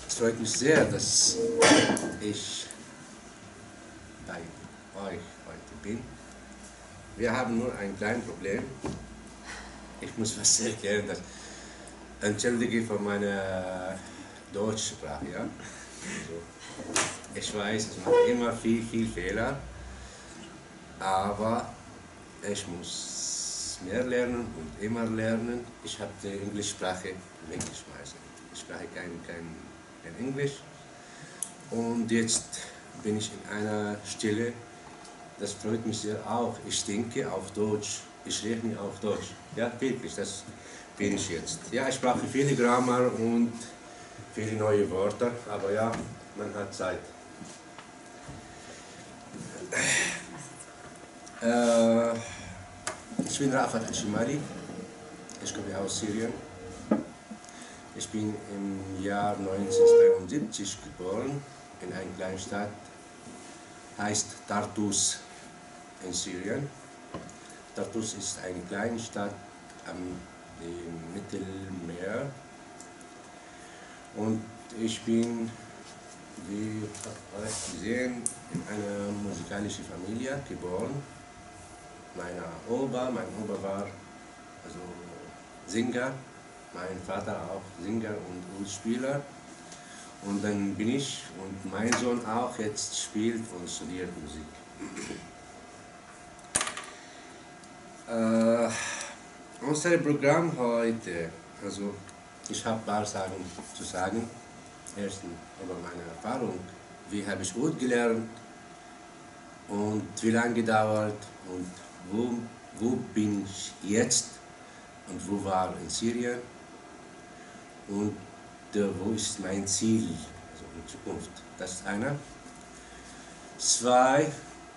Es freut mich sehr, dass ich bei euch heute bin. Wir haben nur ein kleines Problem. Ich muss was erklären. Entschuldige für meine Deutschsprache. Ja? Also, ich weiß, ich mache immer viel Fehler, aber ich muss mehr lernen und immer lernen. Ich habe die Englischsprache weggeschmeißen. Ich spreche kein Englisch. Und jetzt bin ich in einer Stelle, das freut mich sehr auch. Ich denke auf Deutsch, ich rede auf Deutsch. Ja, wirklich, das bin ich jetzt. Ja, ich brauche viele Grammar und viele neue Wörter, aber ja, man hat Zeit. Ich bin Rafat Al-Shimali, ich komme aus Syrien. Ich bin im Jahr 1972 geboren in einer kleinen Stadt, heißt Tartus in Syrien. Tartus ist eine kleine Stadt am Mittelmeer und ich bin, wie habt gesehen, in einer musikalischen Familie geboren. Mein Opa war also Sänger, mein Vater auch Sänger und Spieler. Und dann bin ich und mein Sohn auch jetzt spielt und studiert Musik. Unser Programm heute, also ich habe ein paar Sachen zu sagen. Erstens über meine Erfahrung, wie habe ich gut gelernt und wie lange gedauert und wo bin ich jetzt und wo war in Syrien und wo ist mein Ziel, also in Zukunft. Das ist einer. Zwei,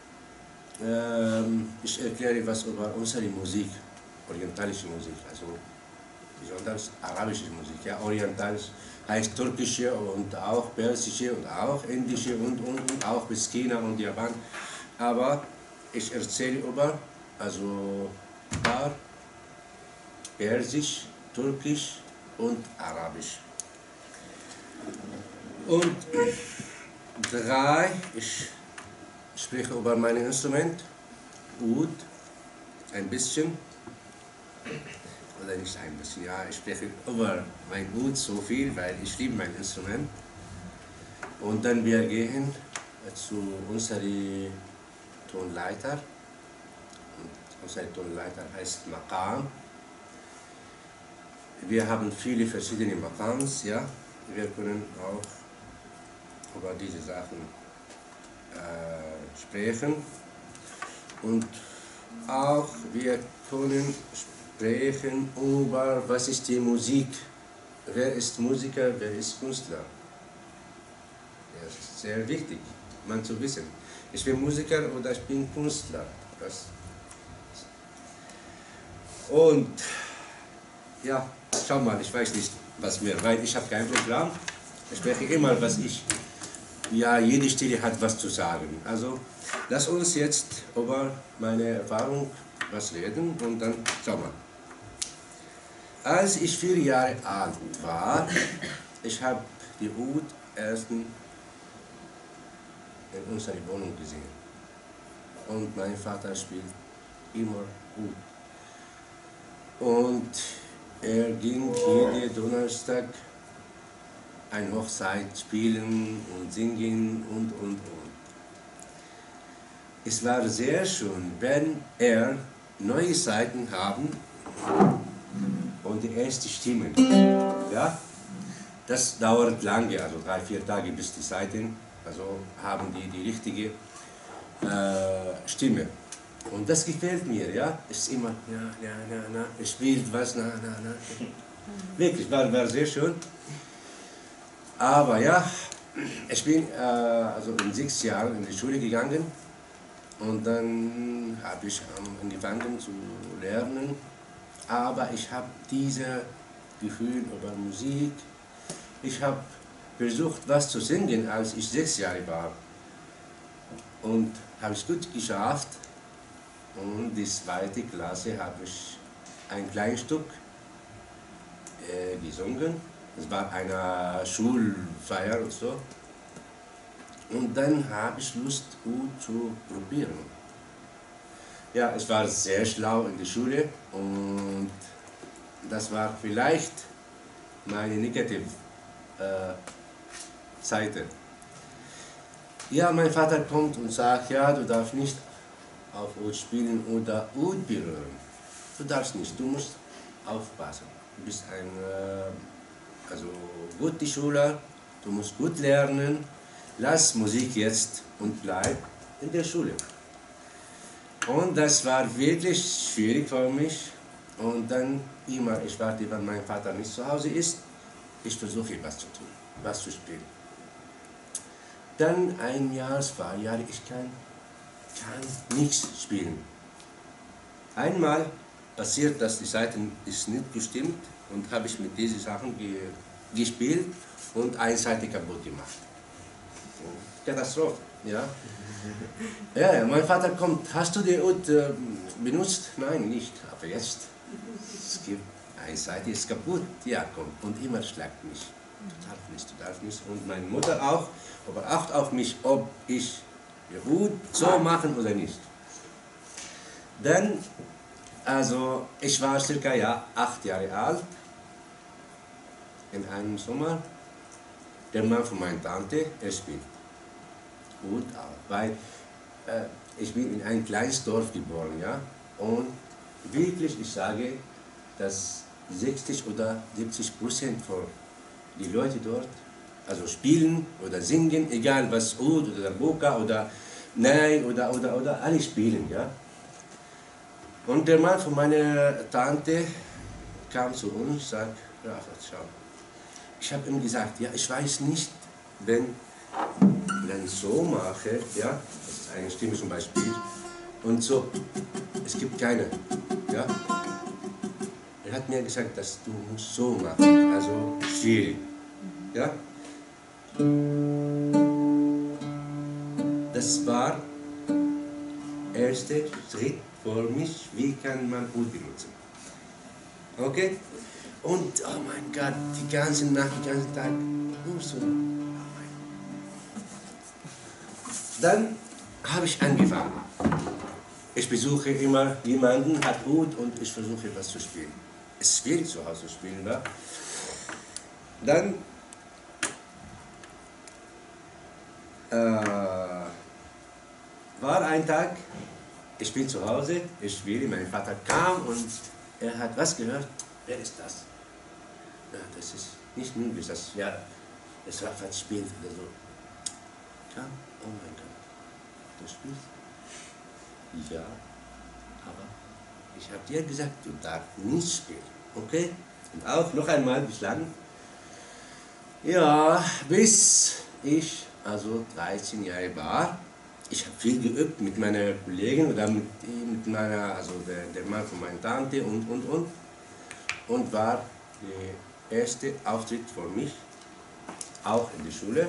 ich erkläre was über unsere Musik, orientalische Musik, also besonders arabische Musik. Ja, orientalisch heißt türkische und auch persische und auch indische und auch bis China und Japan. Aber ich erzähle über also paar persisch, türkisch und arabisch. Und drei, ich spreche über mein Instrument, Oud, ein bisschen, oder nicht ein bisschen, ja, ich spreche über mein Oud so viel, weil ich liebe mein Instrument. Und dann wir gehen zu unserer Tonleiter, und unsere Tonleiter heißt Maqam. Wir haben viele verschiedene Maqams, ja. Wir können auch über diese Sachen sprechen und auch wir können sprechen über was ist die Musik, wer ist Musiker, wer ist Künstler. Das ist sehr wichtig, man zu wissen. Ich bin Musiker oder ich bin Künstler. Und ja, schau mal, ich weiß nicht, was mir, weil ich habe kein Programm. Ich spreche immer, was ich. Ja, jede Stelle hat was zu sagen. Also, lass uns jetzt über meine Erfahrung was reden und dann schau mal. Als ich 4 Jahre alt war, ich habe die Oud erst in unserer Wohnung gesehen. Und mein Vater spielt immer Oud. Und er ging jeden Donnerstag eine Hochzeit spielen und singen und. Es war sehr schön, wenn er neue Seiten haben und die erste Stimme. Ja? Das dauert lange, also 3-4 Tage bis die Seiten, also haben die richtige Stimme. Und das gefällt mir, ja. Es ist immer, na, es spielt was, na. Wirklich, war sehr schön. Aber ja, ich bin also in 6 Jahren in die Schule gegangen und dann habe ich angefangen zu lernen. Aber ich habe dieses Gefühl über Musik. Ich habe versucht, was zu singen, als ich 6 Jahre war. Und habe es gut geschafft. Und die 2. Klasse habe ich ein kleines Stück gesungen. Es war eine Schulfeier und so. Und dann habe ich Lust, Oud zu probieren. Ja, ich war sehr schlau in der Schule und das war vielleicht meine negative Seite. Ja, mein Vater kommt und sagt, ja, du darfst nicht auf Oud spielen oder Oud berühren. Du darfst nicht, du musst aufpassen. Du bist ein also guter Schüler, du musst gut lernen, lass Musik jetzt und bleib in der Schule. Und das war wirklich schwierig für mich. Und dann immer, ich warte, wenn mein Vater nicht zu Hause ist, ich versuche was zu tun, was zu spielen. Dann ein Jahr, 2 Jahre, ich kann nichts spielen. Einmal passiert, dass die Seite ist nicht gestimmt und habe ich mit diesen Sachen gespielt und eine Seite kaputt gemacht. Katastrophe, ja. Ja, mein Vater kommt, hast du die Oud benutzt? Nein, nicht, aber jetzt. Es gibt eine Seite, ist kaputt, ja komm, und immer schlagt mich. Du darfst nicht. Und meine Mutter auch, aber acht auf mich, ob ich die Oud so machen oder nicht. Dann, also ich war circa 8 Jahre alt, in einem Sommer, der Mann von meiner Tante, er spielt Oud auch, weil ich bin in ein kleines Dorf geboren, ja, und wirklich, ich sage, dass 60 oder 70% von die Leute dort, also spielen oder singen, egal was, Oud oder Boka oder Nein oder alle spielen, ja. Und der Mann von meiner Tante kam zu uns und sagt, Rafat, schau, ich habe ihm gesagt, ja, ich weiß nicht, wenn ich so mache, ja, das ist eine Stimme zum Beispiel, und so, es gibt keine, ja. Er hat mir gesagt, dass du musst so machen, also schwierig, ja. Das war der erste Schritt für mich, wie kann man Oud benutzen. Okay? Und, oh mein Gott, die ganze Nacht, den ganzen Tag, nur so. Dann habe ich angefangen. Ich besuche immer jemanden, hat Oud und ich versuche was zu spielen. Es ist schwierig zu Hause zu spielen, wa? Dann war ein Tag, ich bin zu Hause, ich spiele, mein Vater kam und er hat was gehört. Wer ist das? Ja, das ist nicht möglich, das, ja, es war was spielt oder so. Kam, oh mein Gott, du spielst? Ja, aber ich habe dir gesagt, du darfst nicht spielen, okay? Und auch noch einmal bislang. Ja, bis ich also 13 Jahre war. Ich habe viel geübt mit meiner Kollegin oder mit meiner, also der Mann von meiner Tante und war der erste Auftritt für mich, auch in der Schule.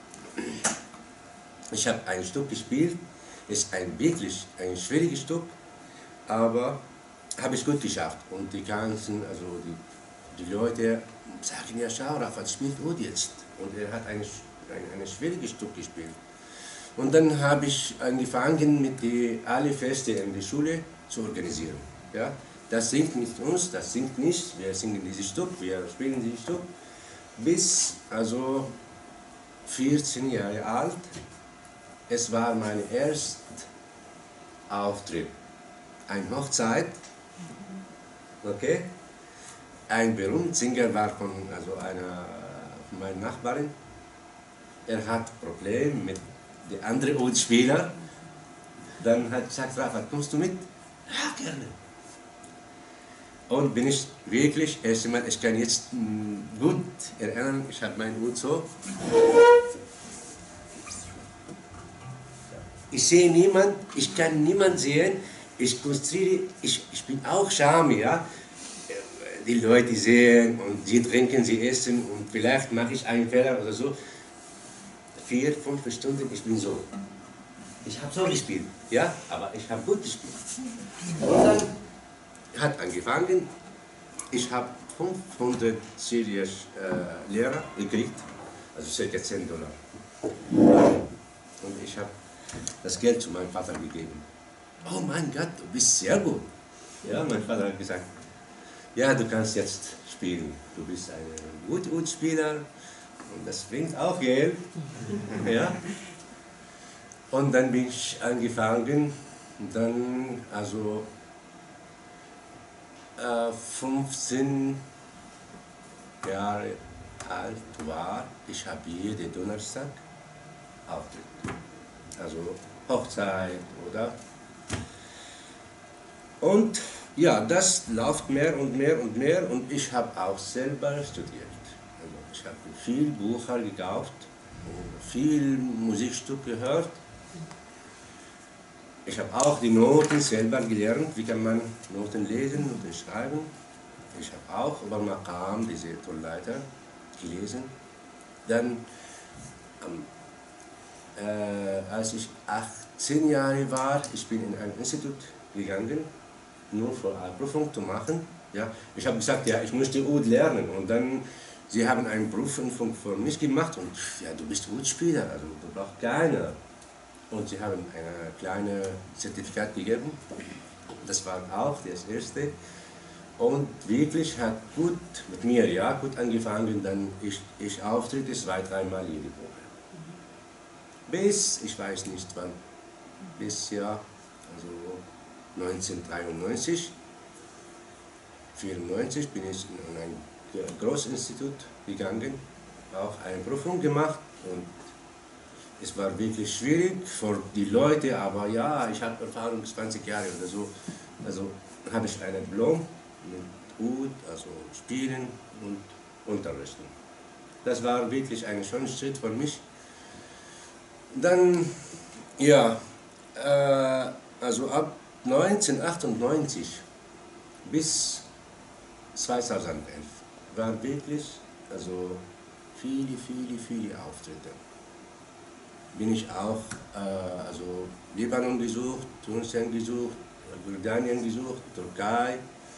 Ich habe ein Stück gespielt, ist wirklich ein schwieriges Stück, aber habe ich gut geschafft. Und die ganzen, also die Leute sagen, ja schau, Rafat spielt Oud jetzt. Und er hat ein schwieriges Stück gespielt. Und dann habe ich angefangen, mit alle Feste in der Schule zu organisieren. Ja? Das singt mit uns, das singt nicht, wir singen dieses Stück, wir spielen dieses Stück. Bis also 14 Jahre alt, es war mein erster Auftritt. Eine Hochzeit, okay? Ein berühmter Sänger war von meiner Nachbarin. Er hat Probleme mit den anderen Oud-Spielern. Dann hat gesagt, Rafat, kommst du mit? Ja, gerne. Und bin ich wirklich, erst einmal, ich kann jetzt gut erinnern, ich habe mein Oud so. Ich sehe niemand, ich kann niemanden sehen, ich konzentriere, ich bin auch Schami, ja. Die Leute sehen und sie trinken, sie essen und vielleicht mache ich einen Fehler oder so. 4, 5 Stunden, ich bin so. Ich habe so gespielt, ja, aber ich habe gut gespielt. Und dann hat angefangen, ich habe 500 Lehrer gekriegt, also ca. $10. Und ich habe das Geld zu meinem Vater gegeben. Oh mein Gott, du bist sehr gut. Ja, mein Vater hat gesagt, ja, du kannst jetzt spielen. Du bist ein guter Spieler und das bringt auch Geld. Ja. Und dann bin ich angefangen, dann also 15 Jahre alt war, ich habe jeden Donnerstag Auftritt. Also Hochzeit oder. Und ja, das läuft mehr und mehr und mehr und ich habe auch selber studiert. Also ich habe viel Bücher gekauft, viel Musikstück gehört. Ich habe auch die Noten selber gelernt, wie kann man Noten lesen und schreiben. Ich habe auch über Maqam, diese Tonleiter, gelesen. Dann, als ich 18 Jahre war, ich bin in ein Institut gegangen, nur für eine Prüfung zu machen. Ja, ich habe gesagt, ja, ich möchte gut lernen. Und dann, sie haben eine Prüfung für mich gemacht und ja, du bist gut Spieler, also du brauchst keine. Und sie haben ein kleines Zertifikat gegeben. Das war auch das erste. Und wirklich hat gut mit mir, ja, gut angefangen. Dann ich auftritte 2-3 Mal jede Woche. Bis, ich weiß nicht wann, bis ja, also 1993, 1994 bin ich in ein Großinstitut gegangen, auch eine Prüfung gemacht und es war wirklich schwierig für die Leute, aber ja, ich habe Erfahrung 20 Jahre oder so, also habe ich ein Diplom mit gut, also Spielen und Unterrichten. Das war wirklich ein schöner Schritt für mich. Dann, ja, also ab 1998 bis 2011 war wirklich, also viele Auftritte. Bin ich auch also Libanon gesucht, Tunesien gesucht, Jordanien gesucht, Türkei.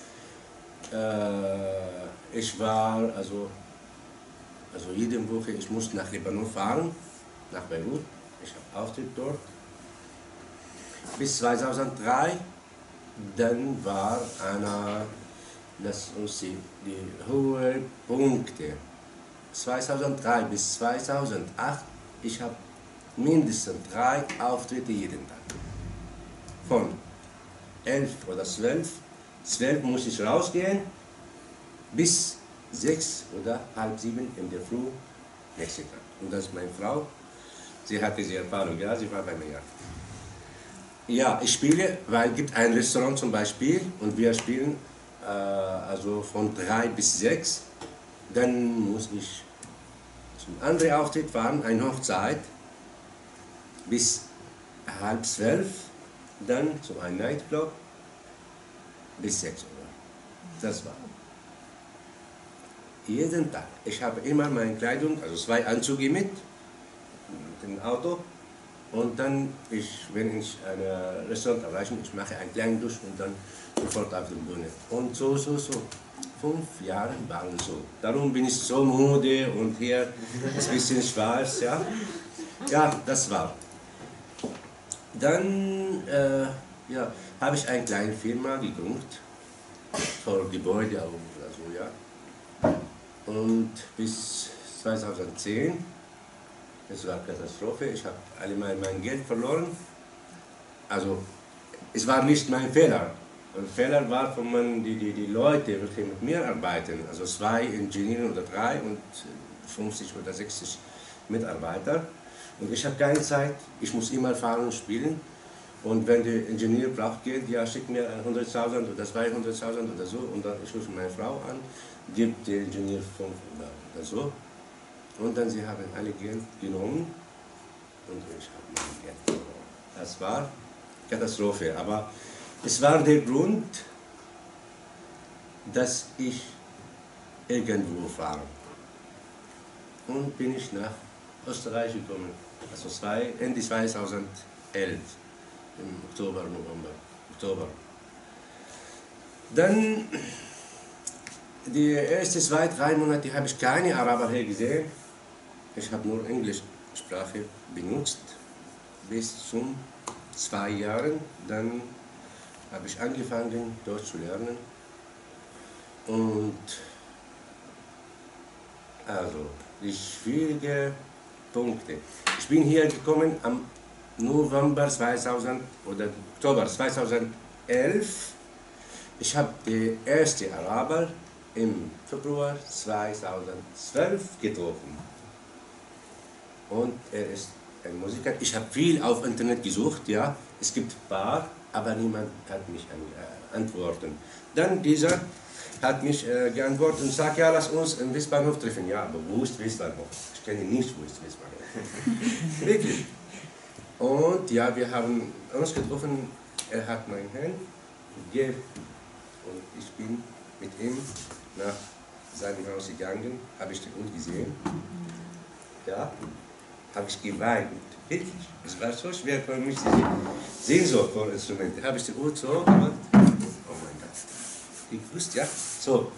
Ich war also jede Woche, ich musste nach Libanon fahren, nach Beirut. Ich habe Auftritt dort. Bis 2003, dann war einer, lass uns die hohen Punkte. 2003 bis 2008, ich habe mindestens 3 Auftritte jeden Tag. Von 11 oder 12. 12 muss ich rausgehen, bis 6 oder halb 7 in der Früh nächsten Tag. Und das ist meine Frau. Sie hatte diese Erfahrung, ja, sie war bei mir. Ja, ich spiele, weil es gibt ein Restaurant zum Beispiel und wir spielen also von 3 bis 6. Dann muss ich zum anderen Auftritt fahren, eine Hochzeit, bis halb 12, dann zu einem Nightclub bis 6 Uhr. Das war. Jeden Tag. Ich habe immer meine Kleidung, also 2 Anzüge mit dem Auto. Und dann, wenn ich ein Restaurant erreiche, ich mache einen kleinen Dusch und dann sofort auf die Bühne. Und so. 5 Jahre waren so. Darum bin ich so müde und hier ist ein bisschen schwarz, ja. Ja, das war. Dann ja, habe ich eine kleine Firma gegründet, für Gebäude oder so, ja. Und bis 2010, es war eine Katastrophe, ich habe alle mein Geld verloren. Also, es war nicht mein Fehler. Der Fehler war von die Leute, die mit mir arbeiten, also 2 Ingenieure oder 3 und 50 oder 60 Mitarbeiter. Und ich habe keine Zeit, ich muss immer fahren und spielen. Und wenn der Ingenieur braucht Geld, ja, schickt mir 100.000 oder 200.000 oder so. Und dann ich rufe meine Frau an, gibt der Ingenieur 5 oder so. Und dann sie haben alle Geld genommen und ich habe mein Geld verloren. Das war Katastrophe, aber es war der Grund, dass ich irgendwo fahre. Und bin ich nach Österreich gekommen, also Ende 2011, im Oktober. Dann die ersten 2, 3 Monate habe ich keine Araber hier gesehen. Ich habe nur Englischsprache benutzt bis zum 2 Jahren. Dann habe ich angefangen, Deutsch zu lernen. Und also, die schwierigen Punkte. Ich bin hier gekommen am November 2000 oder Oktober 2011. Ich habe die erste Araber im Februar 2012 getroffen. Und er ist ein Musiker. Ich habe viel auf Internet gesucht, ja. Es gibt ein paar, aber niemand hat mich antworten. Dann dieser hat mich geantwortet und sagt, ja, lass uns im Wiesbahnhof treffen. Ja, aber wo ist Wiesbahnhof? Ich kenne nicht, wo ist Wiesbahnhof. Wirklich. Und ja, wir haben uns getroffen. Er hat mein Hand gegeben und ich bin mit ihm nach seinem Haus gegangen. Habe ich den Hund gesehen. Ja, habe ich geweint. Wirklich. Es war so schwer für mich, diese Sehnsucht vor Instrumenten. Habe ich den Hund so gemacht. Oh mein Gott. Ich wusste, ja, so.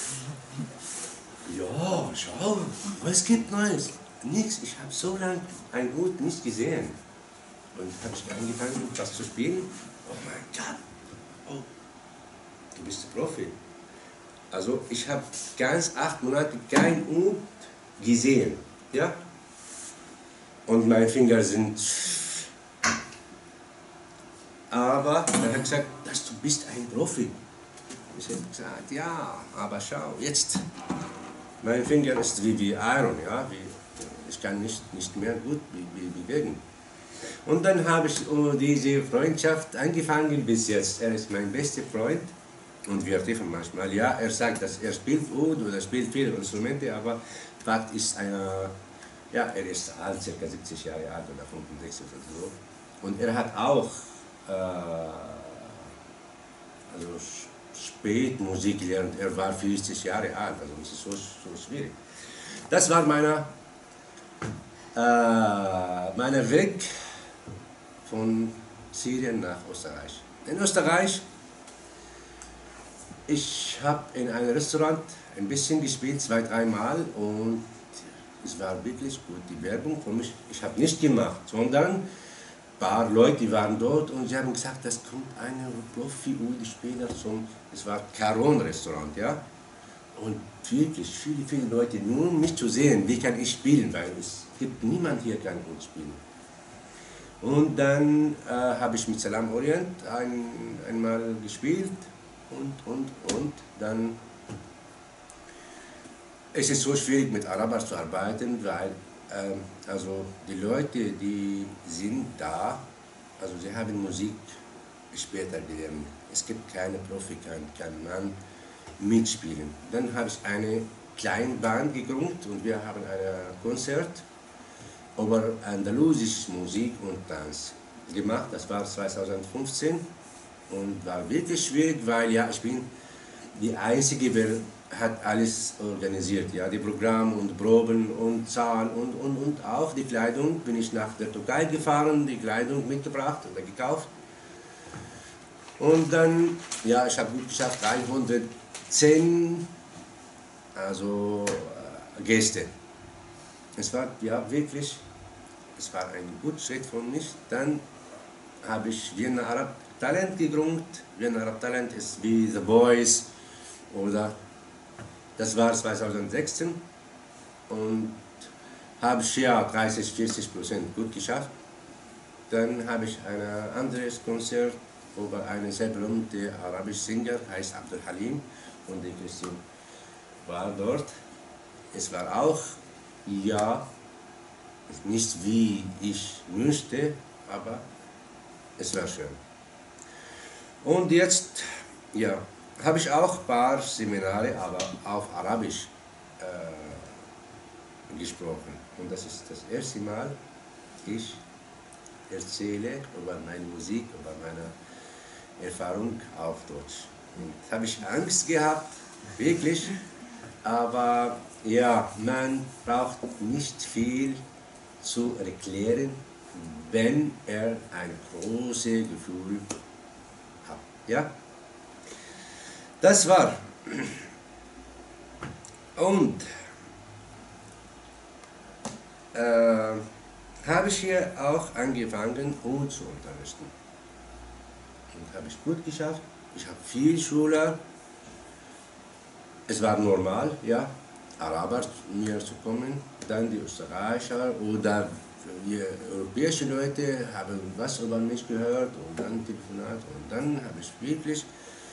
Ja, schau, was gibt Neues? Nichts. Ich habe so lange einen Hund nicht gesehen. Und habe ich angefangen, das zu spielen. Oh mein Gott. Oh, du bist ein Profi. Also ich habe ganz 8 Monate kein Hund gesehen. Ja? Und meine Finger sind... Aber er hat gesagt, du bist ein Profi. Ich habe gesagt, ja, aber schau, jetzt. Mein Finger ist wie Iron, ja? Ich kann nicht mehr gut bewegen. Und dann habe ich diese Freundschaft angefangen bis jetzt. Er ist mein bester Freund und wir treffen manchmal. Ja, er sagt, dass er spielt gut oder spielt viele Instrumente, aber Fakt ist, ja, er ist alt, ca. 70 Jahre alt oder 65 oder so. Und er hat auch also spät Musik gelernt. Er war 40 Jahre alt, also das ist so schwierig. Das war mein Weg von Syrien nach Österreich. In Österreich, ich habe in einem Restaurant ein bisschen gespielt, 2, 3 Mal und es war wirklich gut, die Werbung für mich. Ich habe nicht gemacht, sondern ein paar Leute waren dort und sie haben gesagt, das kommt ein Profi-Udi-Spieler zum, es war Caron-Restaurant, ja. Und wirklich viele Leute, nur um mich zu sehen, wie kann ich spielen, weil es gibt niemand hier, kann gut spielen. Und dann habe ich mit Salam Orient einmal gespielt und dann es ist so schwierig mit Arabern zu arbeiten, weil also die Leute, die sind da, also sie haben Musik später gelernt. Es gibt keine Profi, kann man mitspielen. Dann habe ich eine kleine Band gegründet und wir haben ein Konzert über andalusische Musik und Tanz gemacht. Das war 2015 und war wirklich schwierig, weil ja, ich bin die Einzige, die hat alles organisiert, ja, die Programme und Proben und Zahlen und auch die Kleidung. Bin ich nach der Türkei gefahren, die Kleidung mitgebracht oder gekauft. Und dann, ja, ich habe gut geschafft, 110 also, Gäste. Es war ja wirklich, es war ein guter Schritt von mich. Dann habe ich Vienna Arab Talent gegründet. Vienna Arab Talent ist wie The Boys oder das war 2016 und habe ich ja 30–40% gut geschafft. Dann habe ich ein anderes Konzert über einen sehr berühmten arabischen Sänger, heißt Abdul Halim, und die Christine war dort. Es war auch, ja, nicht wie ich möchte, aber es war schön. Und jetzt, ja, habe ich auch ein paar Seminare, aber auf Arabisch gesprochen. Und das ist das erste Mal, ich erzähle über meine Musik, über meine Erfahrung auf Deutsch. Und habe ich Angst gehabt, wirklich, aber ja, man braucht nicht viel zu erklären, wenn er ein großes Gefühl hat. Ja? Das war. Und habe ich hier auch angefangen, Oud zu unterrichten. Und habe ich gut geschafft. Ich habe viel Schüler. Es war normal, ja, Araber zu mir zu kommen, dann die Österreicher oder die europäischen Leute haben was über mich gehört und dann Telefonat und dann habe ich wirklich,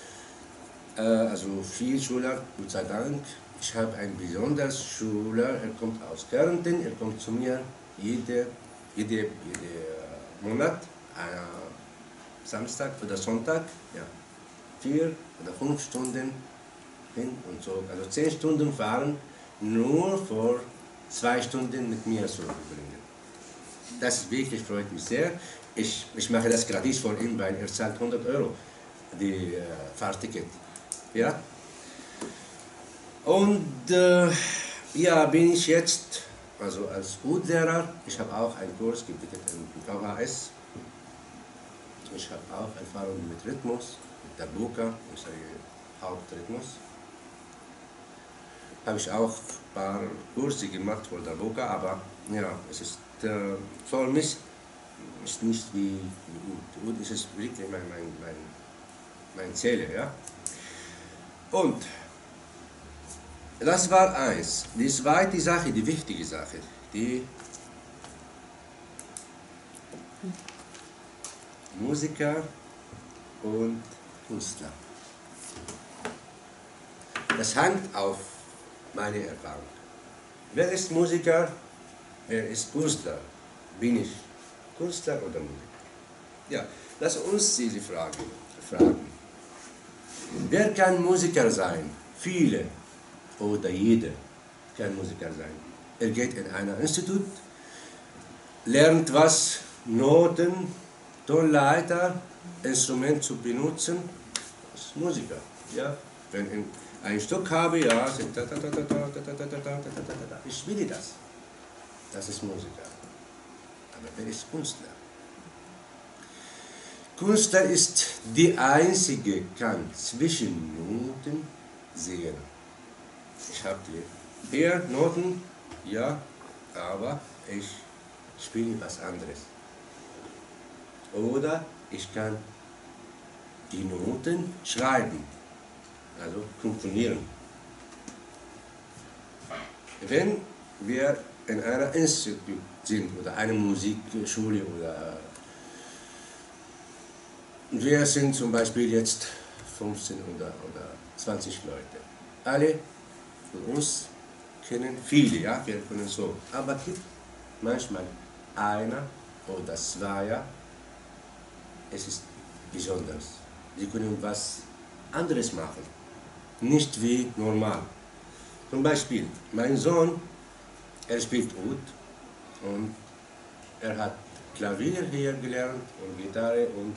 also viele Schüler, Gott sei Dank. Ich habe einen besonderen Schüler, er kommt aus Kärnten, er kommt zu mir jede Monat, Samstag oder Sonntag, ja, 4 oder 5 Stunden hin und zurück. Also 10 Stunden fahren, nur für 2 Stunden mit mir zu verbringen. Das wirklich freut mich sehr. Ich mache das gratis für ihn, weil er zahlt 100 € die Fahrticket. Ja? Und ja, bin ich jetzt also als Oud-Lehrer. Ich habe auch einen Kurs gebietet im VHS. Ich habe auch Erfahrung mit Rhythmus, mit Darbuka, unser Hauptrhythmus. Habe ich auch ein paar Kurse gemacht für Darbuka, aber ja, es ist für mich ist nicht wie Oud. Oud ist wirklich mein Ziel, ja. Und das war eins. Die zweite Sache, die wichtige Sache, die Musiker und Künstler. Das hängt auf meine Erfahrung. Wer ist Musiker? Wer ist Künstler? Bin ich Künstler oder Musiker? Ja, lass uns diese Frage fragen. Wer kann Musiker sein? Viele oder jeder kann Musiker sein. Er geht in ein Institut, lernt was, Noten, Tonleiter, Instrument zu benutzen, ist Musiker. Ja? Wenn ich ein Stück habe, ja, ich spiele das. Das ist Musiker. Aber wer ist Künstler? Künstler ist die einzige, kann zwischen Noten sehen. Ich habe hier Noten, ja, aber ich spiele was anderes. Oder ich kann die Noten schreiben, also komponieren. Wenn wir in einer Institut sind oder einer Musikschule oder wir sind zum Beispiel jetzt 15 oder 20 Leute. Alle von uns kennen viele, ja, wir können so. Aber es gibt manchmal einer oder zwei, es ist besonders. Sie können was anderes machen, nicht wie normal. Zum Beispiel, mein Sohn, er spielt Oud und er hat Klavier hier gelernt und Gitarre und.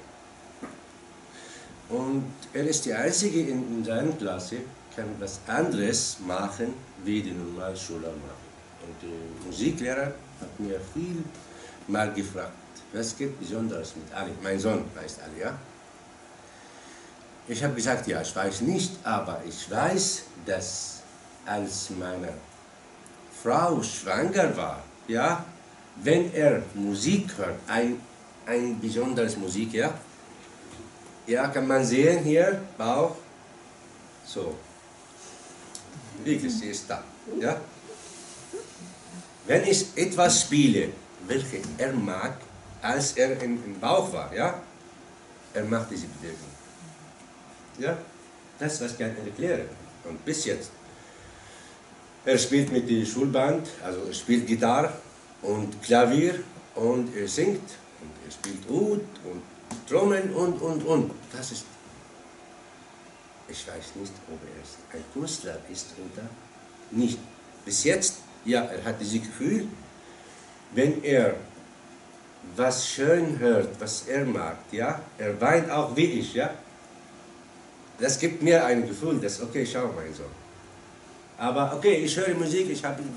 Und er ist der Einzige in seiner Klasse, kann was anderes machen, wie die Normalschüler machen. Und der Musiklehrer hat mir viel mal gefragt, was gibt Besonderes mit Ali? Mein Sohn heißt Ali, ja? Ich habe gesagt, ja, ich weiß nicht, aber ich weiß, dass als meine Frau schwanger war, ja, wenn er Musik hört, ein besonderes Musik, ja, ja, kann man sehen hier, Bauch, so, wirklich, sie ist da, ja. Wenn ich etwas spiele, welches er mag, als er im Bauch war, ja, er macht diese Bewegung. Ja, das was kann ich erklären. Und bis jetzt. Er spielt mit der Schulband, also er spielt Gitarre und Klavier und er singt und er spielt Oud und Trommeln und. Das ist, ich weiß nicht, ob er ein Künstler ist oder nicht. Bis jetzt, ja, er hat dieses Gefühl, wenn er was schön hört, was er mag, ja, er weint auch wie ich, ja. Das gibt mir ein Gefühl, dass, okay, schau mein Sohn. Aber okay, ich höre Musik, ich habe.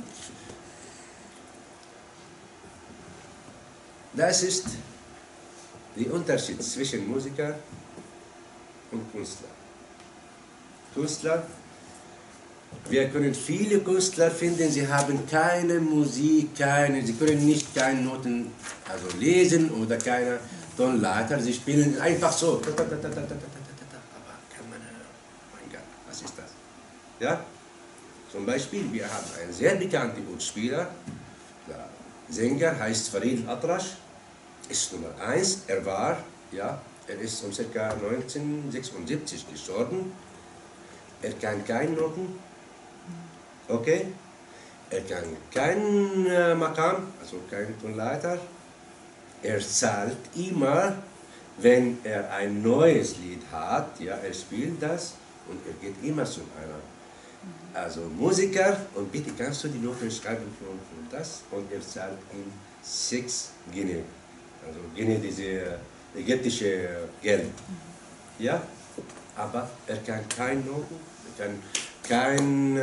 Das ist der Unterschied zwischen Musiker und Künstler. Künstler Wir können viele Künstler finden, sie haben keine Musik, sie können nicht keine Noten also lesen oder keine Tonleiter, sie spielen einfach so. Aber kann man hören, mein Gott, was ist das? Ja? Zum Beispiel, wir haben einen sehr bekannten Utspieler, der Sänger heißt Farid Al-Atrash, ist Nummer 1, er ist um ca. 1976 gestorben, er kann keine Noten, okay, er kann kein Maqam, also keine Tonleiter, er zahlt immer, wenn er ein neues Lied hat, ja, er spielt das und er geht immer zu einer, also Musiker, und bitte kannst du die Noten schreiben für das, und er zahlt ihm 6 Guinea, also Guinea, diese ägyptische Geld, ja, aber er kann keine Noten, er kann kein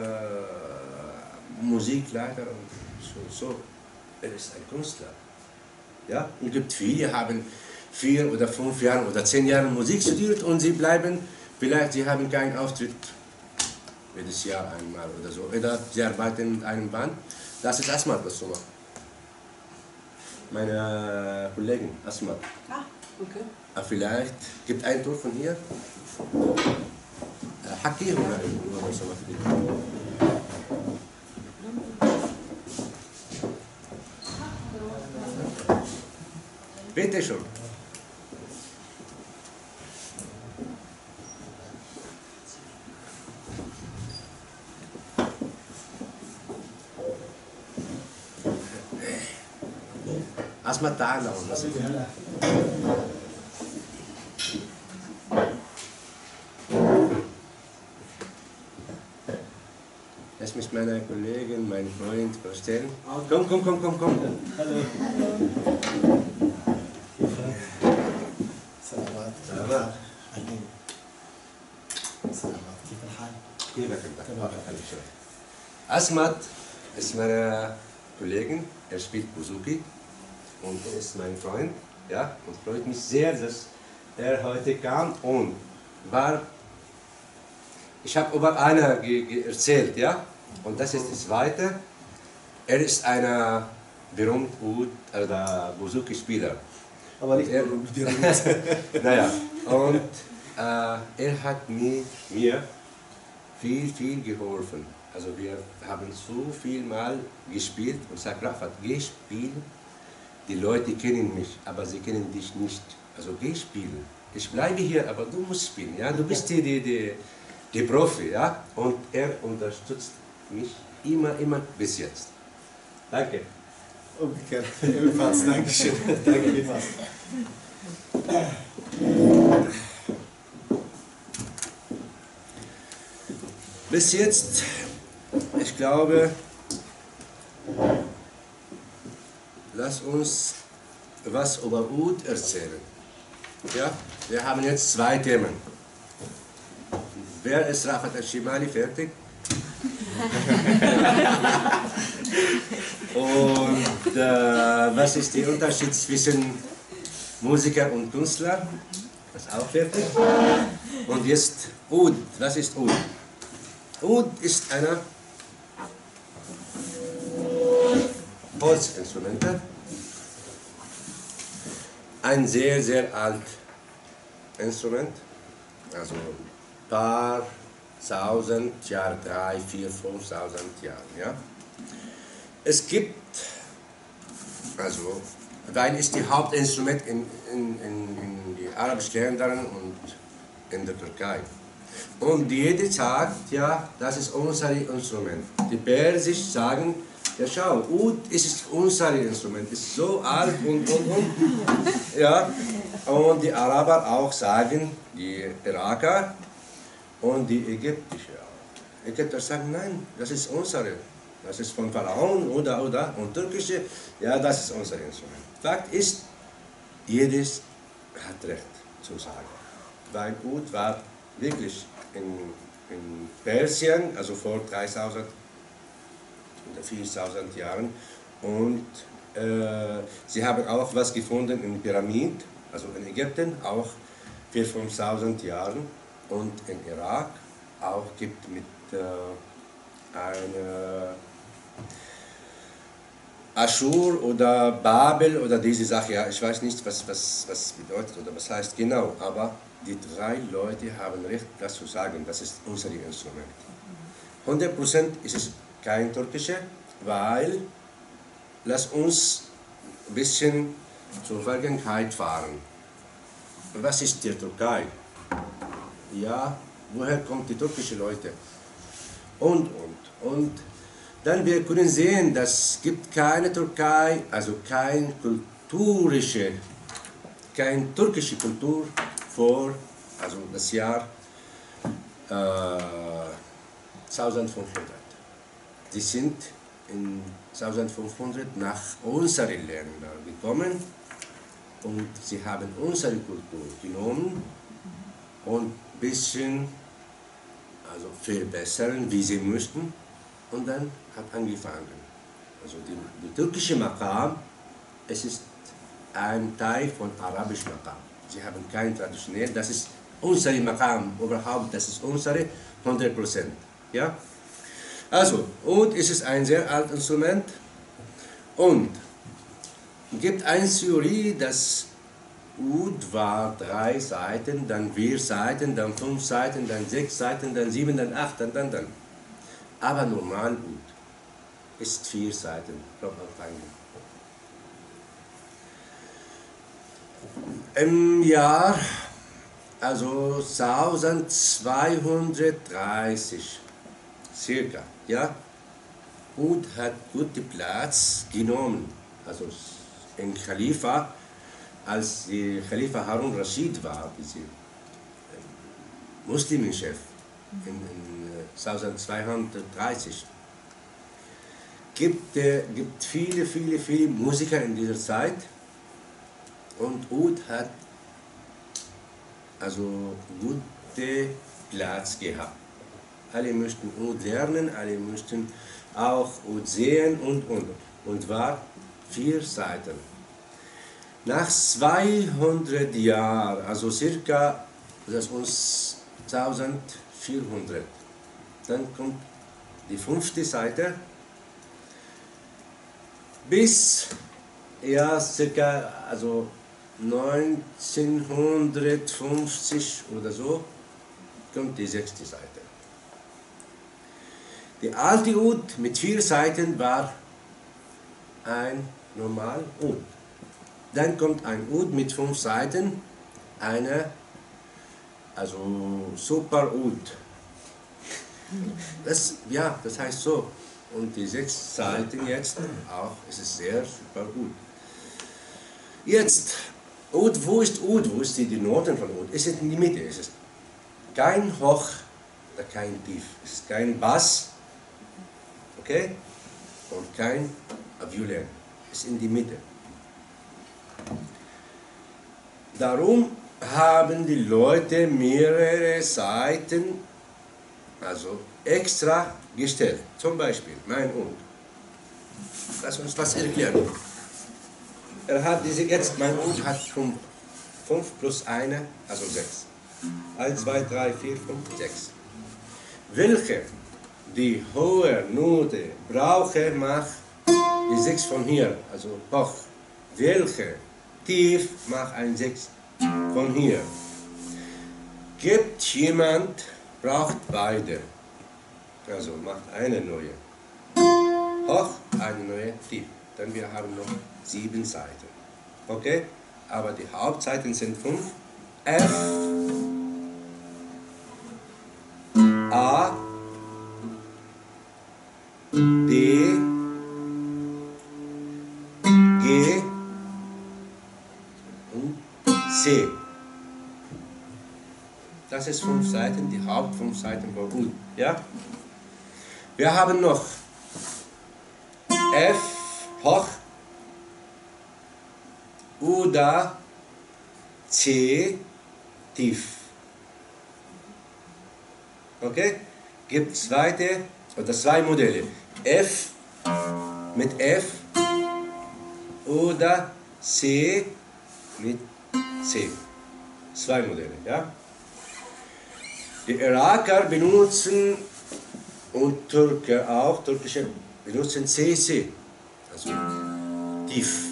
Musikleiter und so. Er ist ein Künstler. Ja? Und es gibt viele, die haben 4 oder 5 Jahre oder 10 Jahre Musik studiert und sie bleiben, vielleicht sie haben keinen Auftritt jedes Jahr einmal oder so. Oder sie arbeiten in einem Band. Das ist Asmat, das so macht. Meine Kollegin Asmat. Ah, okay. Vielleicht gibt ein Tor von hier. Haki oder so. Bitte schon. Asma تعالى Lass mich meine Kollegin, meinen Freund vorstellen. Komm. Hallo. سلامات. كيف الحال؟ كيفك انت؟ Asmat ist meine Kollegin, er spielt Buzuki und er ist mein Freund, ja, und freut mich sehr, dass er heute kam und war, ich habe über eine erzählt, ja, und das ist das Zweite, er ist ein berühmter Buzuki-Spieler. Aber nicht Naja, und er hat mir viel geholfen. Also wir haben so viel Mal gespielt und sagt, Rafat, geh spielen. Die Leute kennen mich, aber sie kennen dich nicht. Also geh spielen. Ich bleibe hier, aber du musst spielen. Ja? Du bist die Profi. Ja? Und er unterstützt mich immer bis jetzt. Danke. Umgekehrt. Ebenfalls, Dankeschön. Danke vielmals. Bis jetzt, ich glaube, lass uns was über Oud erzählen. Ja? Wir haben jetzt 2 Themen. Wer ist Rafat Al-Shimali? Fertig? Und was ist der Unterschied zwischen Musiker und Künstler? Das ist auch fertig. Und jetzt Oud. Was ist Oud? Oud ist ein Holzinstrument. Ein sehr altes Instrument. Also ein paar 1000 Jahre, 3, 4, 5000 Jahre. Ja? Es gibt, also, weil es die Hauptinstrument in die arabischen Ländern und in der Türkei. Und jeder sagt, ja, das ist unser Instrument. Die Persisch sagen, ja schau, Oud ist unser Instrument, ist so alt und. Ja, und die Araber auch sagen, die Iraker und die Ägyptische auch. Ägypter sagen, nein, das ist unsere. Das ist von Pharaon oder. Und Türkische, ja, das ist unser Instrument. Fakt ist, jedes hat Recht zu sagen. Weil Oud war wirklich in Persien, also vor 3000 oder 4000 Jahren. Und sie haben auch was gefunden in Pyramiden, also in Ägypten, auch 4.000, 5.000 Jahren. Und in Irak auch gibt mit einer Aschur oder Babel oder diese Sache, ja, ich weiß nicht, was bedeutet oder was heißt genau, aber die drei Leute haben recht, das zu sagen, das ist unser Instrument. 100% ist es kein türkische, weil, lass uns ein bisschen zur Vergangenheit fahren. Was ist die Türkei? Ja, woher kommen die türkischen Leute? Und dann wir können sehen, dass es gibt keine Türkei, also keine türkische Kultur vor, also das Jahr 1500. Sie sind in 1500 nach unseren Ländern gekommen und sie haben unsere Kultur genommen und ein bisschen also verbessern, wie sie möchten, und dann hat angefangen. Also die türkische Maqam, es ist ein Teil von arabischem Maqam. Sie haben kein traditionell, das ist unsere Maqam überhaupt, das ist unsere 100%. Ja? Also, und es ist ein sehr altes Instrument und es gibt eine Theorie, dass Oud war 3 Seiten, dann 4 Seiten, dann 5 Seiten, dann 6 Seiten, dann 7, dann 8, dann. Aber normal Oud ist 4 Seiten. Im Jahr, also 1230 circa, ja, Oud hat guten Platz genommen, also in Khalifa, als die Khalifa Harun Rashid war, dieser Muslimenchef in 1230. Gibt viele Musiker in dieser Zeit und Oud hat also guten Platz gehabt. Alle möchten Oud lernen, alle möchten auch Oud sehen und war 4 Seiten. Nach 200 Jahren, also circa das uns 1400, dann kommt die 5. Seite bis ja circa also 1950 oder so kommt die 6. Seite. Die alte Oud mit 4 Seiten war ein normal Oud. Dann kommt ein Oud mit 5 Seiten, also Super Oud. Das heißt so. Und die 6 Seiten jetzt auch, es ist sehr super gut. Jetzt, Oud, wo ist Oud? Wo ist die Noten von Oud? Es ist in die Mitte. Es ist kein Hoch oder kein Tief. Es ist kein Bass, okay? Und kein Violin. Es ist in die Mitte. Darum haben die Leute mehrere Seiten, also extra gestellt. Zum Beispiel mein Oud. Lass uns was erklären. Mein Oud hat 5 plus 1, also 6. 1, 2, 3, 4, 5, 6. Welche die hohe Note brauche, macht die 6 von hier, also hoch. Welche tief, macht ein 6 von hier. Gibt jemand, braucht beide. Also macht eine neue. Hoch, eine neue, tief. Dann wir haben noch 7 Seiten. Okay? Aber die Hauptseiten sind 5. F, A, D, G und C. Das ist 5 Seiten, die Haupt 5 Seiten von Oud. Ja? Wir haben noch F hoch oder C tief. Okay? Gibt zwei Modelle. F mit F oder C mit C. 2 Modelle, ja? Die Iraker benutzen und Türke auch, türkische benutzen CC, also tief.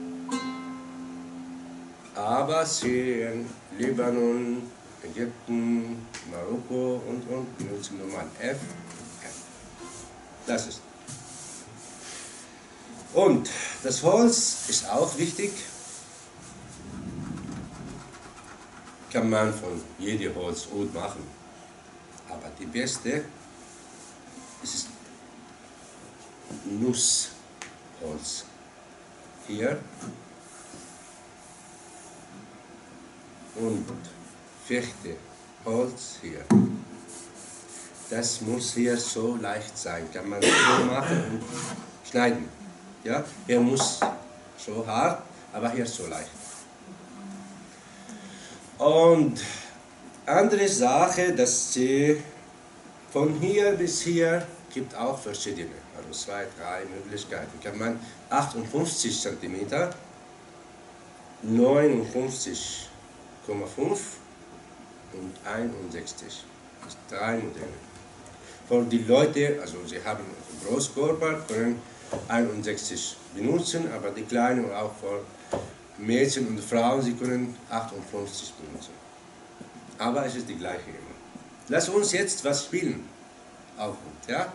Aber Syrien, Libanon, Ägypten, Marokko und benutzen normal F. Das ist. Und das Holz ist auch wichtig. Kann man von jedem Holz gut machen. Aber die beste ist Nussholz. Hier. Und Fichteholz hier. Das muss hier so leicht sein. Kann man so machen und schneiden. Ja? Hier muss so hart, aber hier so leicht. Und andere Sache, dass sie von hier bis hier gibt auch verschiedene, also 2, 3 Möglichkeiten. Kann man 58 cm, 59,5 und 61. Das sind 3 Modelle. Für die Leute, also sie haben einen Großkörper, können 61 benutzen, aber die Kleinen und auch für Mädchen und Frauen, sie können 58 benutzen. Aber es ist die gleiche immer. Lass uns jetzt was spielen. Auch gut, ja?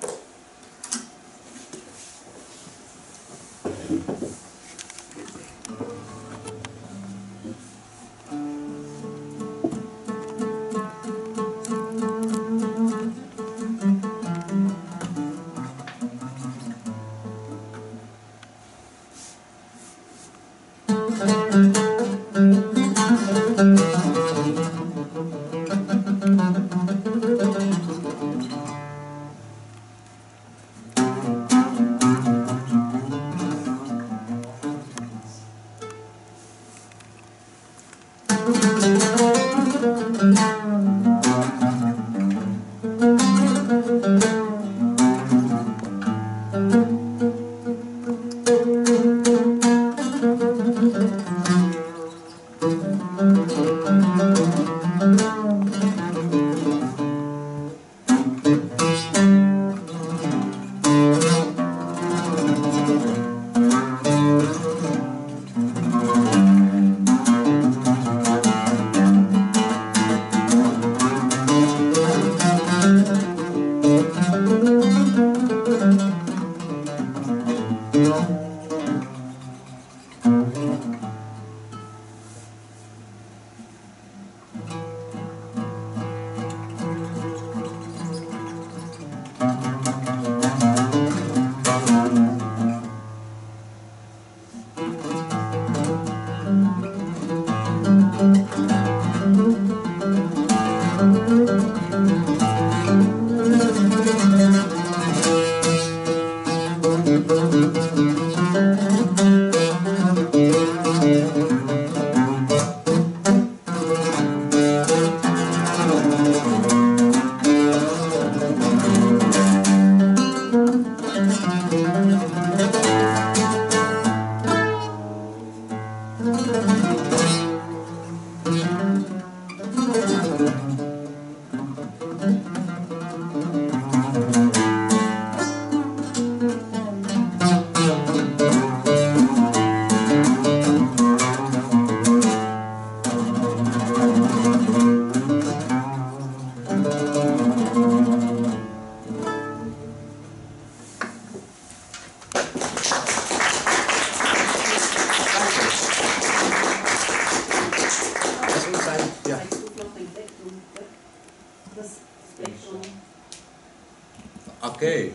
Okay.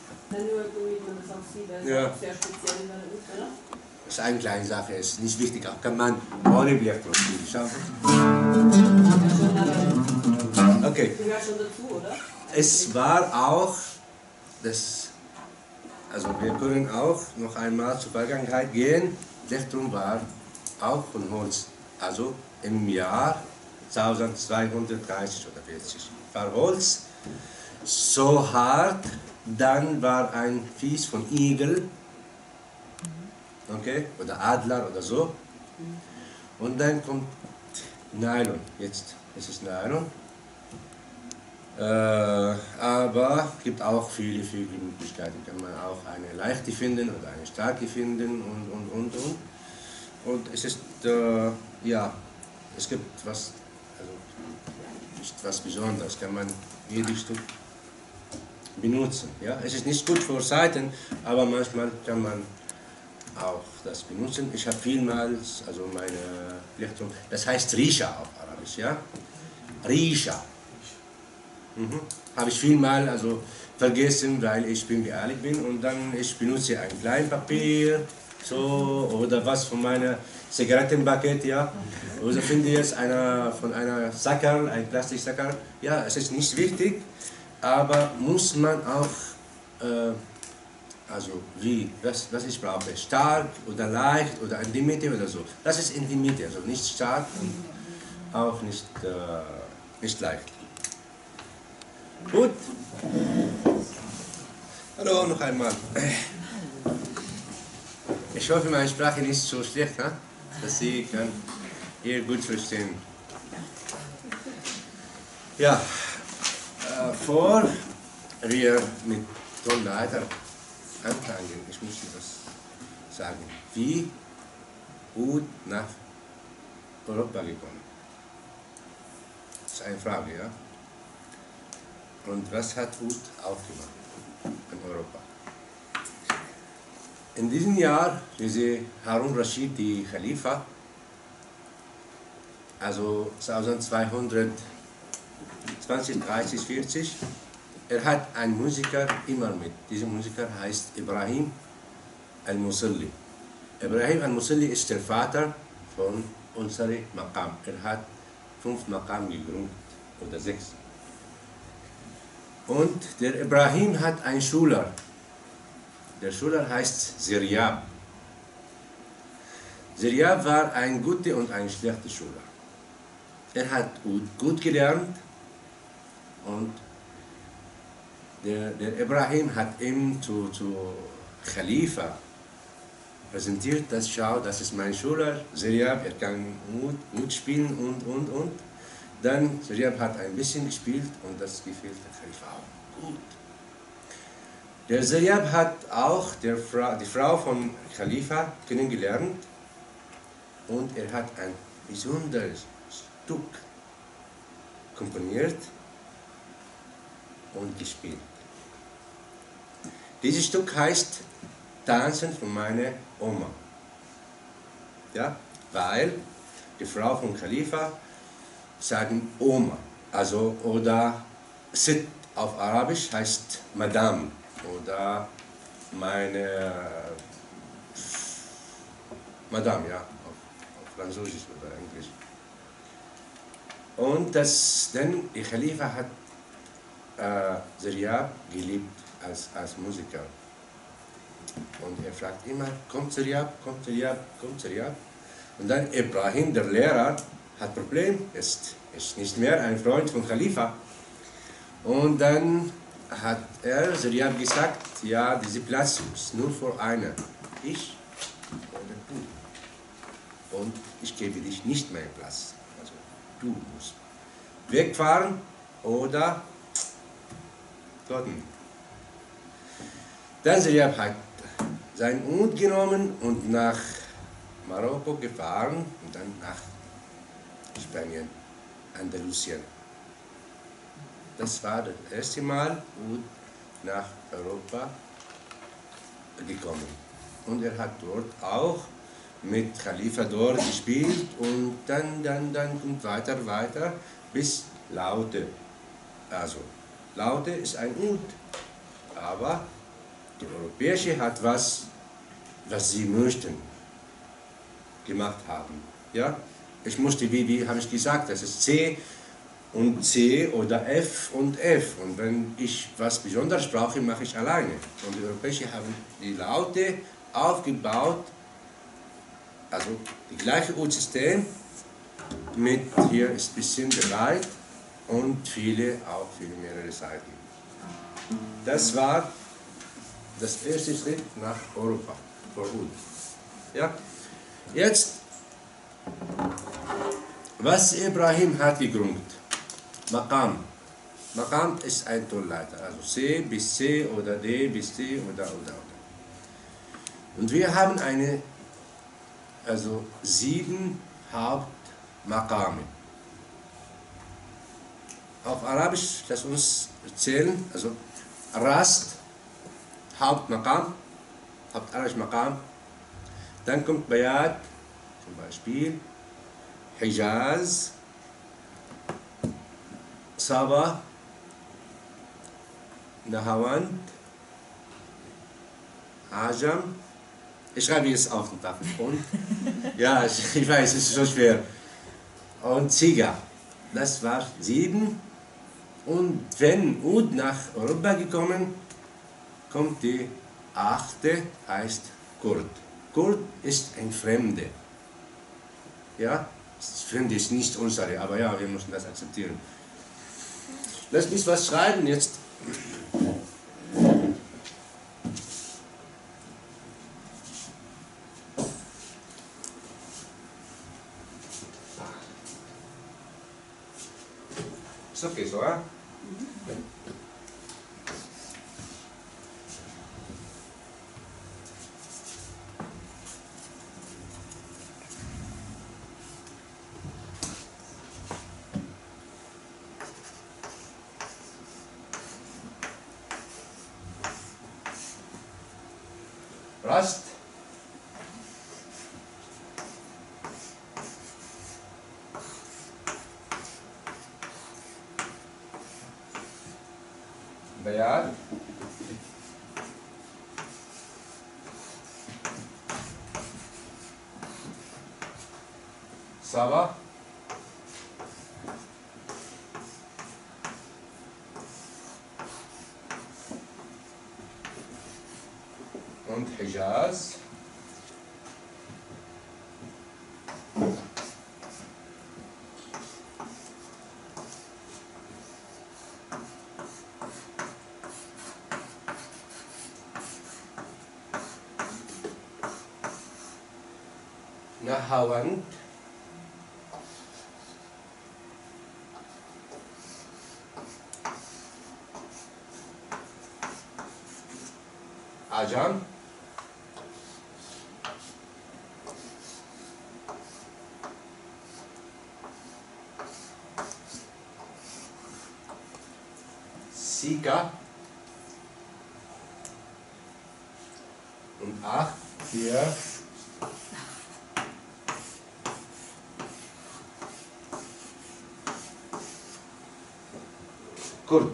Ja. Das ist eine kleine Sache, ist nicht wichtig, auch kann man ohne Blechbruch spielen. Schau. Okay. Gehört schon dazu, oder? Es war auch, das, also wir können auch noch einmal zur Vergangenheit gehen. Plechtrum war auch von Holz, also im Jahr 1230 oder 40. War Holz so hart, dann war ein Fies von Igel, okay, oder Adler oder so. Und dann kommt Nylon, jetzt ist es Nylon. Aber es gibt auch viele Möglichkeiten. Kann man auch eine leichte finden oder eine starke finden und. Und es ist, ja, es gibt was, also nicht was Besonderes, kann man jedes Stück benutzen. Ja? Es ist nicht gut für Seiten, aber manchmal kann man auch das benutzen. Ich habe vielmals, also meine Lektüre, das heißt Risha auf Arabisch, ja? Risha. Habe ich vielmal also vergessen, weil ich bin ehrlich bin und dann ich benutze ein kleines Papier so oder was von meiner Zigarettenpaket, ja. Oder finde jetzt von einer Sackerl, ein Plastiksackerl, ja, es ist nicht wichtig, aber muss man auch also wie, was ich brauche, stark oder leicht oder in die Mitte oder so. Das ist in die Mitte, also nicht stark und auch nicht leicht. Gut. Hallo, noch einmal. Ich hoffe, meine Sprache ist nicht so schlecht, dass Sie kann hier gut verstehen. Ja, bevor wir mit Tonleiter anfangen, ich muss das sagen, wie Ud nach Europa gekommen. Das ist eine Frage, ja? Und was hat Ud aufgemacht in Europa? In diesem Jahr, diese Harun Rashid, die Khalifa, also 1220, 30, 40, er hat einen Musiker immer mit. Dieser Musiker heißt Ibrahim al-Musalli. Ibrahim al-Musalli ist der Vater von unserem Maqam. Er hat 5 Maqam gegründet, oder 6. Und der Ibrahim hat einen Schüler. Der Schüler heißt Ziryab. Ziryab war ein guter und ein schlechter Schüler. Er hat gut gelernt und der Ibrahim hat ihm zu Khalifa präsentiert, das schau, das ist mein Schüler, Ziryab, er kann gut spielen und. Dann Ziryab hat ein bisschen gespielt und das gefiel der Khalifa auch gut. Der Ziryab hat auch die Frau von Khalifa kennengelernt und er hat ein besonderes Stück komponiert und gespielt. Dieses Stück heißt Tanzen von meiner Oma. Ja, weil die Frau von Khalifa sagen Oma, also oder Sit auf Arabisch heißt Madame oder meine Madame, ja, auf Französisch oder Englisch. Und denn die Khalifa hat Ziryab geliebt als Musiker. Und er fragt immer, kommt Ziryab, kommt Ziryab, kommt Ziryab. Und dann Ibrahim, der Lehrer, hat Problem, ist nicht mehr ein Freund von Khalifa. Und dann hat Ziryab gesagt, ja, dieser Platz ist nur für einen, ich oder du. Und ich gebe dich nicht meinen Platz. Also du musst wegfahren oder dorten. Dann Ziryab hat seinen Ud genommen und nach Marokko gefahren und dann nach Spanien, Andalusien. Das war das erste Mal Ud nach Europa gekommen. Und er hat dort auch mit Khalifa dort gespielt und dann und weiter bis Laute. Also Laute ist ein Ud, aber die Europäische hat was sie möchten, gemacht haben. Ja? Ich musste, wie habe ich gesagt, das ist C und C oder F und F. Und wenn ich was Besonderes brauche, mache ich alleine. Und die Europäische haben die Laute aufgebaut, also das gleiche Ud-System mit hier ist ein bisschen bereit und auch viele mehrere Seiten. Das war das erste Schritt nach Europa, für Ud. Ja? Jetzt, was Ibrahim hat gegründet, Maqam. Maqam ist ein Tonleiter, also C bis C oder D bis D oder. Und wir haben also 7 Hauptmaqame. Auf Arabisch, lass uns zählen, also Rast, Hauptmaqam, Hauptarabisch Maqam, dann kommt Bayat, zum Beispiel, Hijaz, Saba, Nahawand, Ajam. Ich schreibe jetzt auf den Tafel. Und, ja, ich weiß, es ist so schwer. Und Ziga. Das war 7. Und wenn Ud nach Europa gekommen, kommt die 8. heißt Kurd. Kurd ist ein Fremde. Ja, das Fremde ist nicht unsere, aber ja, wir müssen das akzeptieren. Lass mich was schreiben jetzt. Ist okay so, ja? Rast. Bayat. Saba. Und Hijaz. Nahawand. Ajam. Sika. Und 8 hier. Kurd.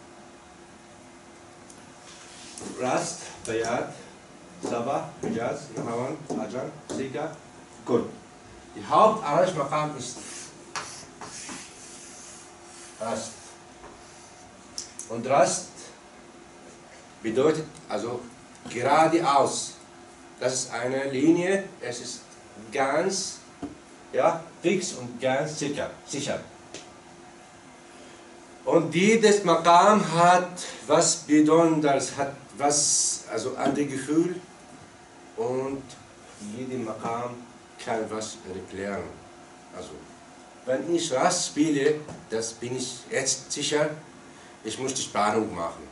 Rast, Bayat, Saba, Hijaz, Nahawand, Ajam, Sika, Kurd. Die Hauptarabisch Maqam ist Rast. Und Rast bedeutet also geradeaus. Das ist eine Linie, es ist ganz, ja, fix und ganz sicher. Und jedes Maqam hat was Besonderes, hat was, also andere Gefühl, und jeder Maqam kann was erklären. Also, wenn ich Rast spiele, das bin ich jetzt sicher, ich muss die Spannung machen.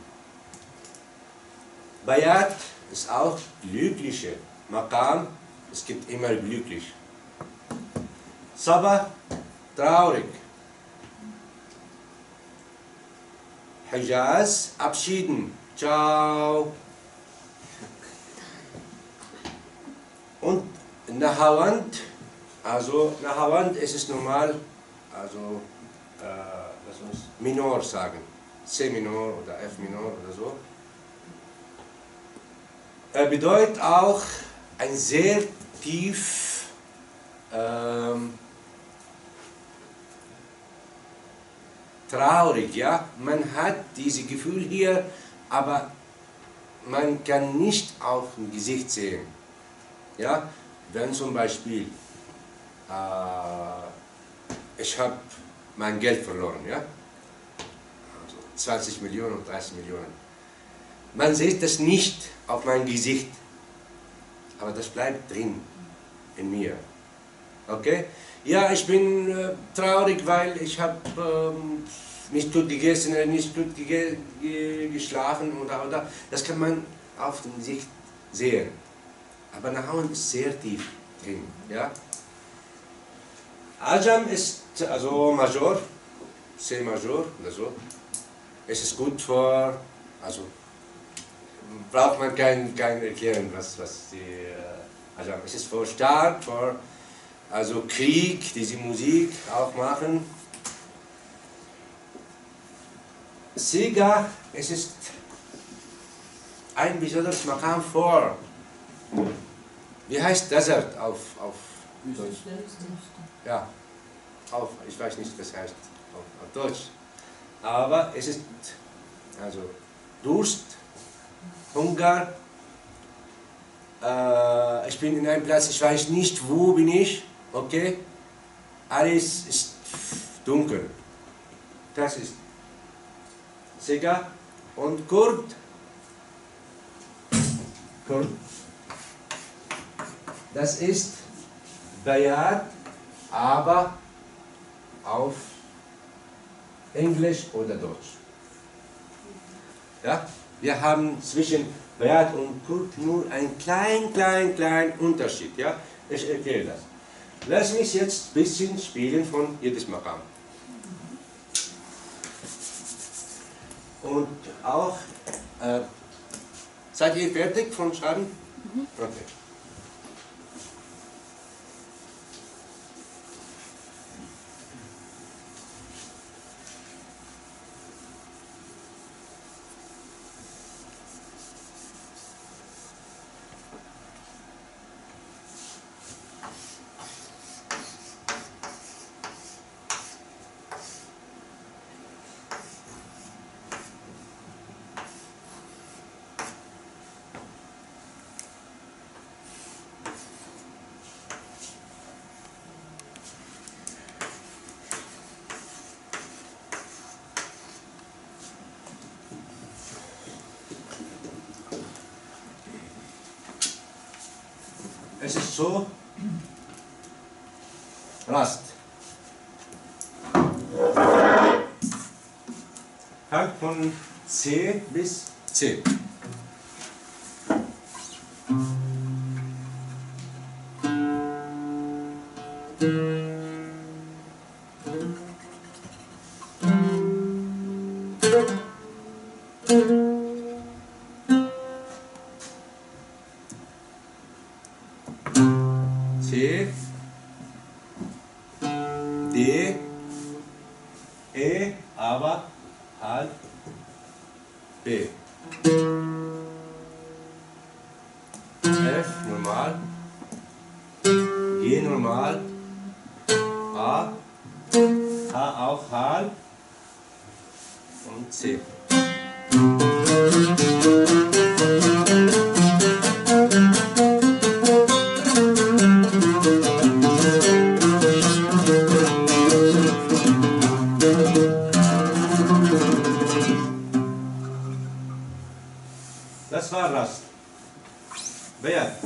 Bayat ist auch glückliche Maqam, es gibt immer glücklich. Saba, traurig. Hijaz, abschieden. Ciao. Und Nahawand, also Nahawand, es ist normal, also lass uns Minor sagen. C Minor oder F Minor oder so. Er bedeutet auch ein sehr tief traurig, ja. Man hat dieses Gefühl hier, aber man kann nicht auf dem Gesicht sehen. Ja, wenn zum Beispiel ich habe mein Geld verloren, ja, also 20 Millionen und 30 Millionen. Man sieht das nicht auf mein Gesicht, aber das bleibt drin in mir. Okay? Ja, ich bin traurig, weil ich habe nicht gut gegessen, nicht gut geschlafen oder. Das kann man auf den Sicht sehen. Aber Nahwan ist sehr tief drin. Ja? Ajam ist also Major, C-Major oder so. Es ist gut für, also braucht man kein Erklären, was die Ajam ist. Es ist für Staat, für also Krieg, diese Musik auch machen. Siga, es ist ein besonderes Maqam vor. Wie heißt Desert auf Deutsch? Ja, ich weiß nicht, was heißt auf Deutsch. Aber es ist also Durst, Hunger. Ich bin in einem Platz, ich weiß nicht, wo bin ich. Okay, alles ist dunkel. Das ist Siga und Kurd. Das ist Bayat, aber auf Englisch oder Deutsch. Ja? Wir haben zwischen Bayat und Kurd nur einen kleinen Unterschied. Ja? Ich erkläre das. Lass mich jetzt ein bisschen spielen von jedes Maqam. Und auch, seid ihr fertig vom Schreiben? Okay. Es ist so, Rast. Fängt von C bis C. C, D, E, aber halt B. F normal, G normal, A, H auch halb und C. Das war Rast. Bayat.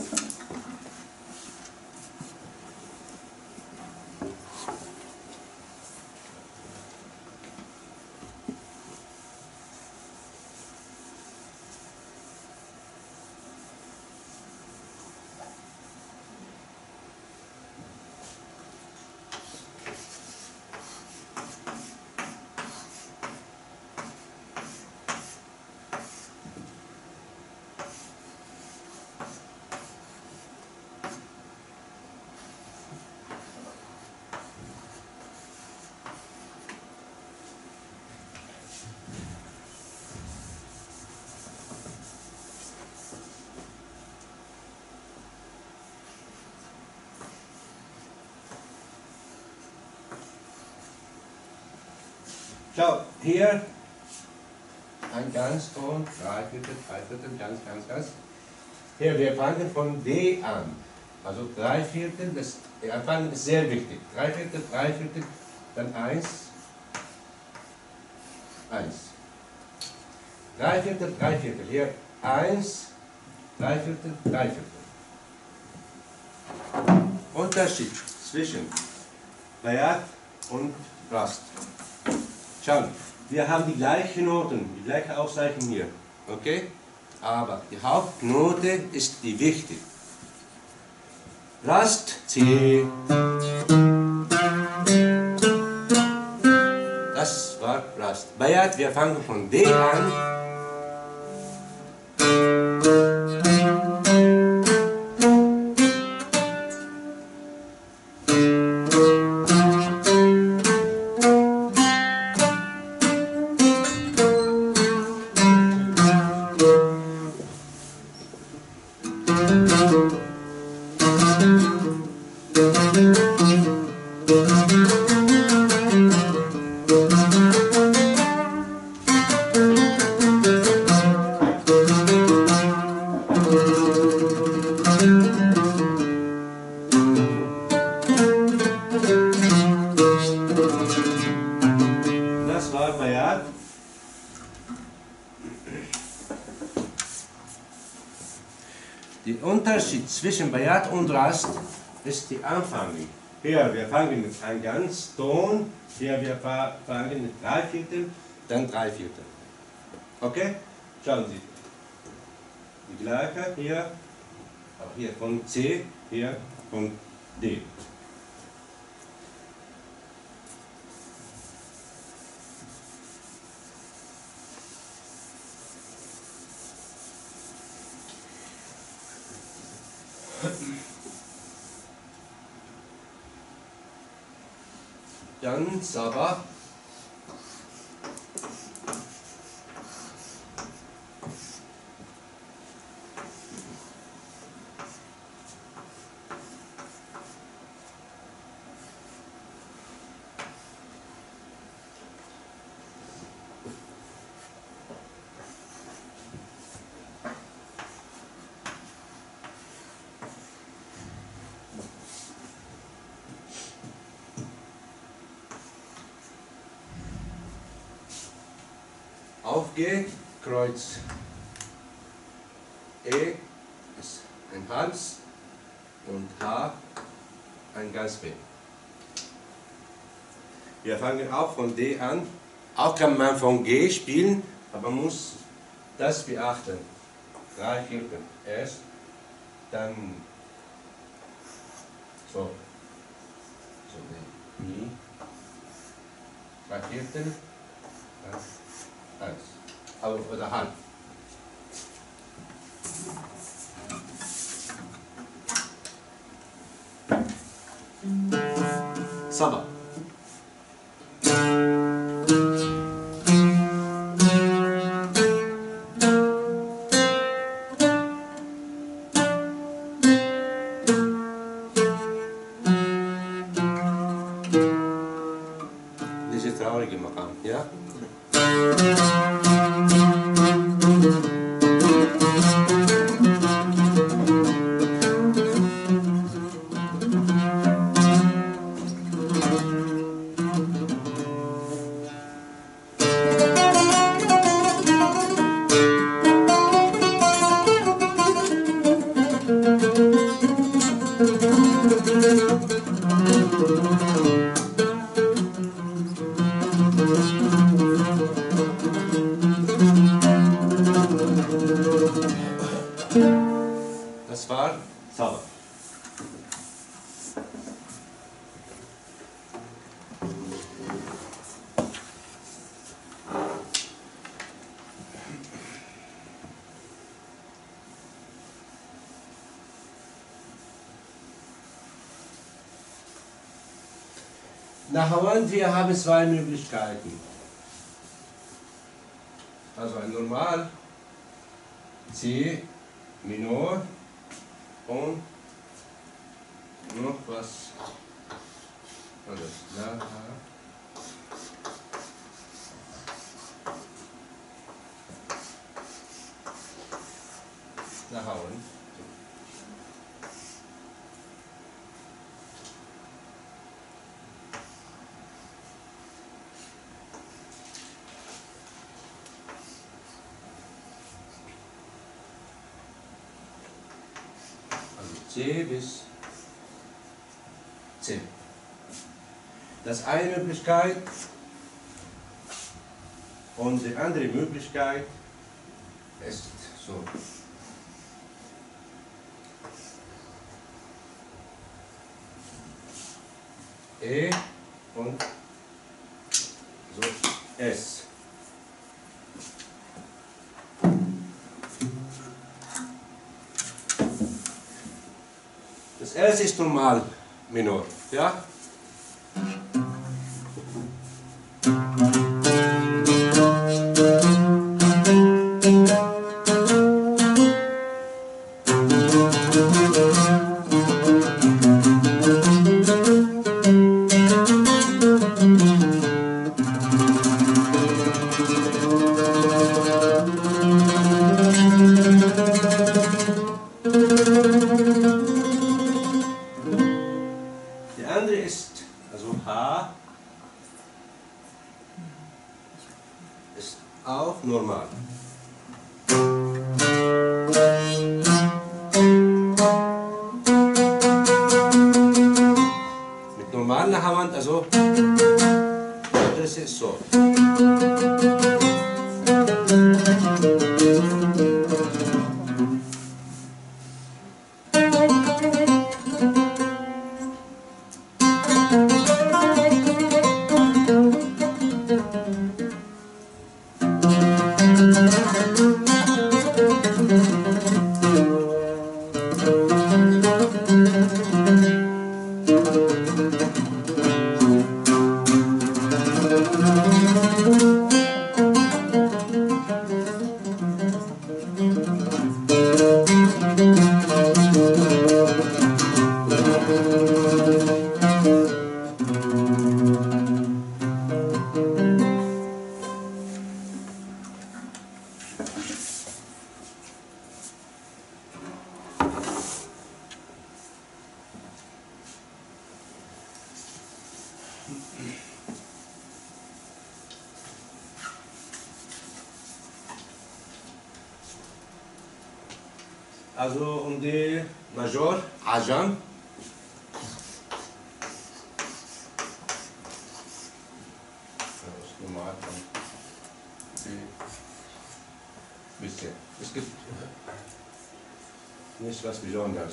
Schau, hier ein Ganzton, Dreiviertel, ganz. Hier, wir fangen von D an. Also Dreiviertel, das Anfangen ist sehr wichtig. Dreiviertel, dann 1. Dreiviertel. Hier 1, Dreiviertel. Unterschied zwischen Bayat und Rast. Schauen, wir haben die gleichen Noten, die gleiche Auszeichnung hier. Okay? Aber die Hauptnote ist die wichtig. Rast, C. Das war Rast. Bayat, wir fangen von D an. Das war Bayat. Der Unterschied zwischen Bayat und Rast ist die Anfang. Hier, wir fangen mit einem ganzen Ton, hier wir fangen mit 3/4, dann 3/4. Okay? Schauen Sie. Die gleiche hier, auch hier von C, hier von D. Dann Sabah. Auf G, Kreuz E ist ein Hals und H ein Ganzbein. Wir fangen auch von D an. Auch kann man von G spielen, aber man muss das beachten. 3/4 erst, dann so, Mi, 3/4, dann 1. Aber oder Hand. Sabah. Diese traurige Makam, ja? Das war Sabah. Nachher, wir haben zwei Möglichkeiten. Also ein Normal, C, Minor und noch was anderes. Nachhauen. C bis C. Das eine Möglichkeit, Und die andere Möglichkeit ist so. E und so S. Das S ist normal minor, ja? Die andere ist, also H ist auch normal. Mit normaler Hand, also das ist so. Also um die Major, Ajam. Das ist normal. Bisschen. Es gibt nicht was Besonderes.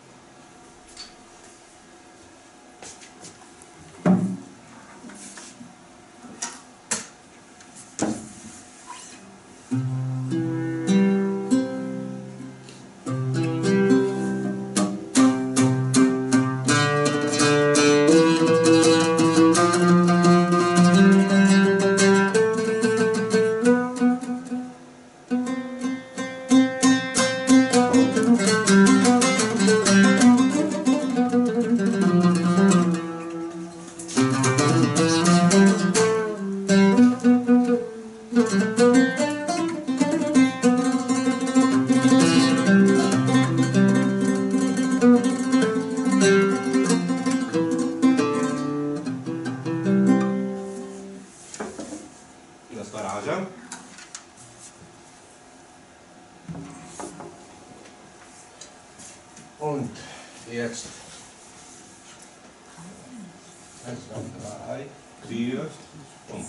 Das war Ajam. Und jetzt 1, 2, 3, 4, 5.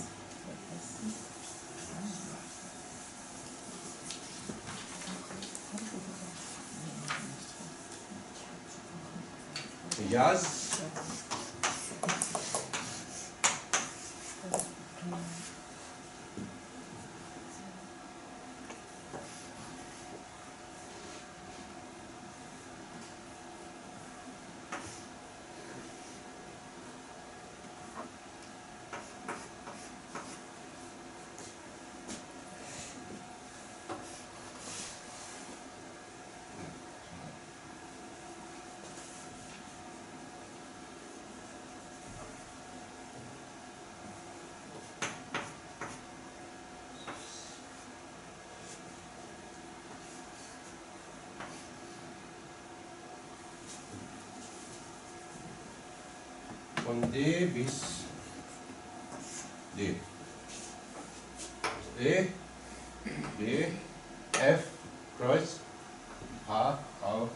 Yaz. Von D bis D. E, B, F, Kreuz, H, V,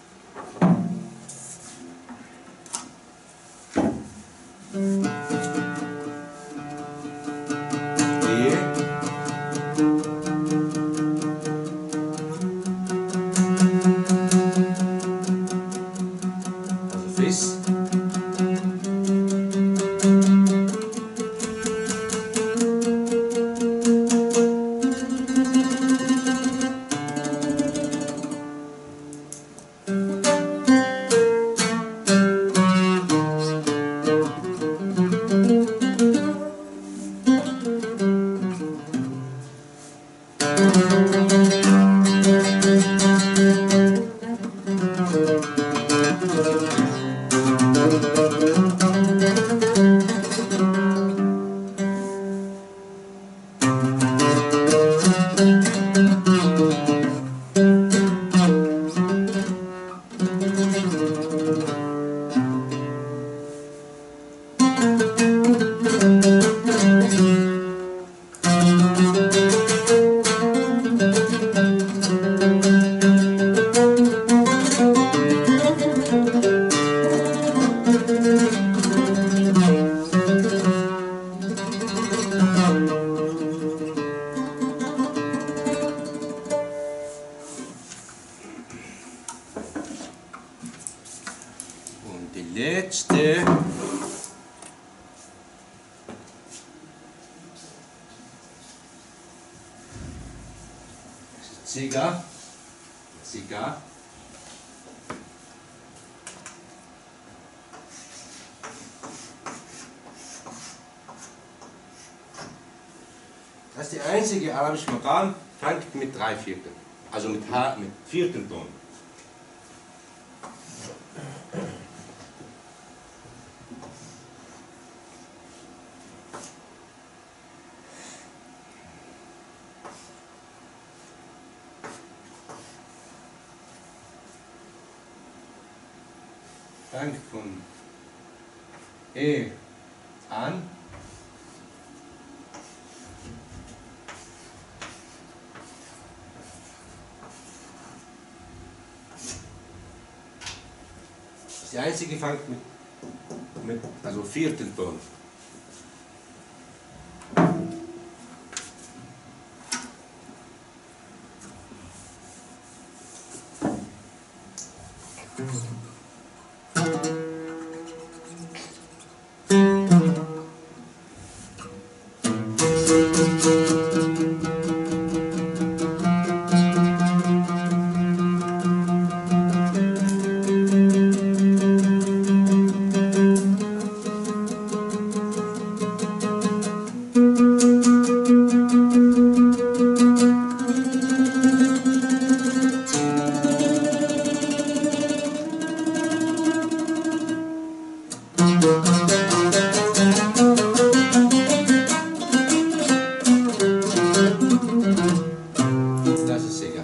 D. Fis. Und die letzte. Ziga. Ziga. Das ist die einzige arabische Makam, fängt mit 3/4. Also mit vierten Ton. Fängt von E an. Die einzige fängt mit also vierten Ton. Das ist egal.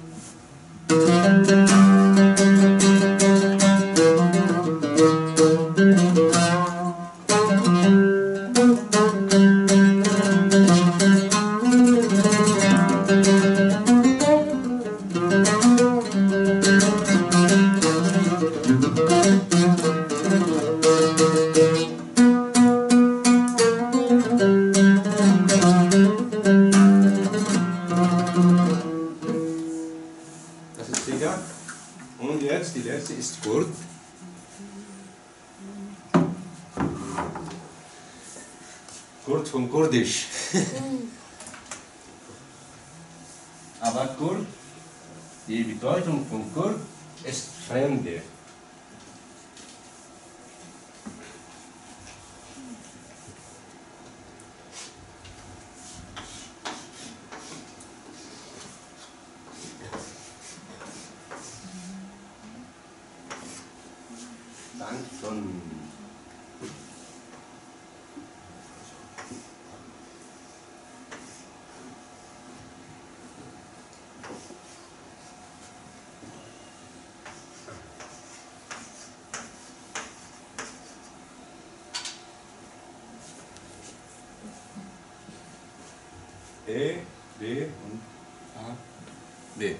Das ist sicher. Und jetzt die letzte ist Kurd. Kurd von Kurdisch. Aber Kurd, die Bedeutung von Kurd ist Fremde. Dank von E, B und A, B.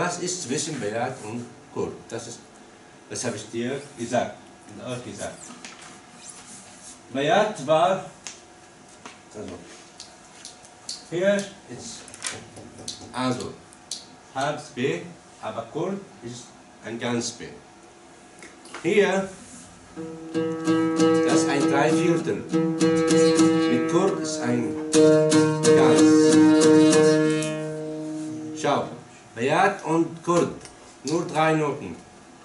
das ist zwischen Bayat und Kurd. Das habe ich dir gesagt und auch gesagt. Bayat war, also, hier ist also halbes B, aber Kurd ist ein ganz B. Hier, das ist ein Dreiviertel. Mit Kurd ist ein ganz. Schau, Bayat und Kurd, nur 3 Noten.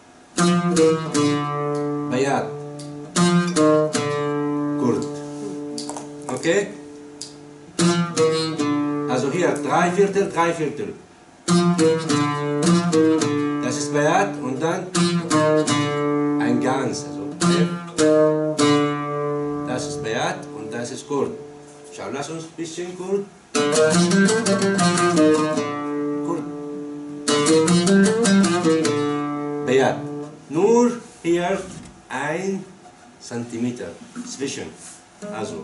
Bayat, Kurd. Okay? Also hier, Dreiviertel, Dreiviertel. Das ist Bayat und dann ein Ganz. Also, das ist Bayat und das ist Kurd. Schau, lass uns ein bisschen Kurd. Kurd. Bayat. Nur hier 1 Zentimeter zwischen. Also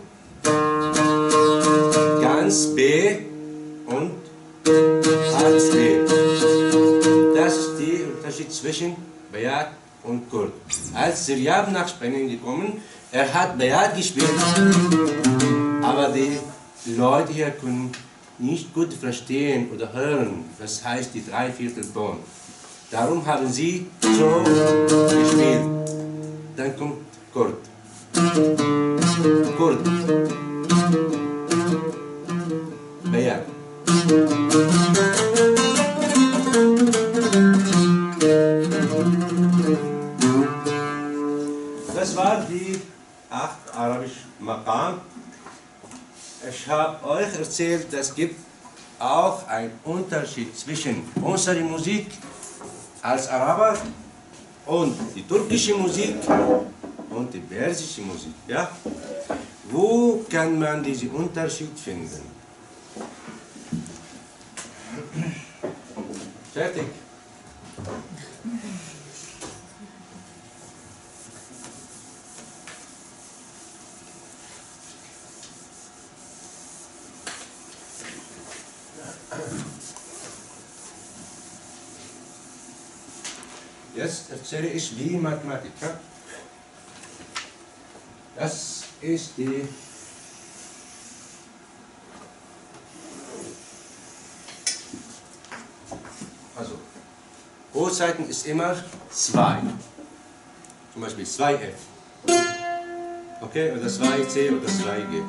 ganz B und halbes B. Das ist der Unterschied zwischen Bayat und Kurd. Als Siryab nach Spanien gekommen, er hat Bayat gespielt, aber die Leute hier können nicht gut verstehen oder hören, was heißt die Dreiviertelton. Darum haben sie so gespielt. Dann kommt Kurd. Kurd. Bayat. Das war die 8 arabische Maqam. Ich habe euch erzählt, es gibt auch einen Unterschied zwischen unserer Musik als Araber und die türkische Musik und die persische Musik. Ja? Wo kann man diesen Unterschied finden? Fertig. Jetzt erzähle ich wie Mathematiker. Das ist die Uhrzeiten ist immer 2. Zum Beispiel 2F. Okay, oder 2C oder 2G.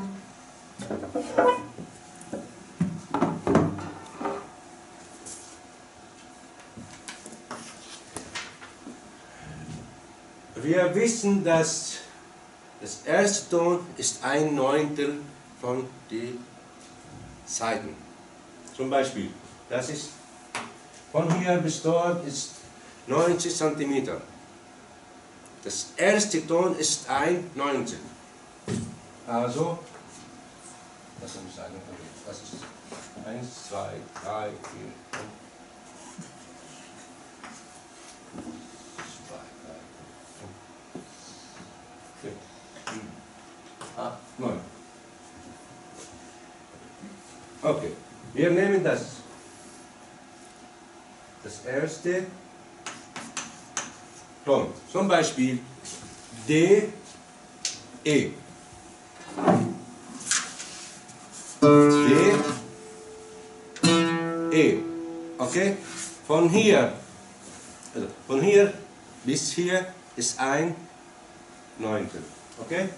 Wir wissen, dass das erste Ton ist 1/9 von den Seiten. Zum Beispiel, das ist von hier bis dort ist 90 cm. Das erste Ton ist 1/19. Also, das muss ich sagen, das ist 1, 2, 3, 4, 5. 8, 9. Okay, wir nehmen das erste Ton. Zum Beispiel D, E. D, E. Okay? Von hier bis hier ist 1/9. Okay?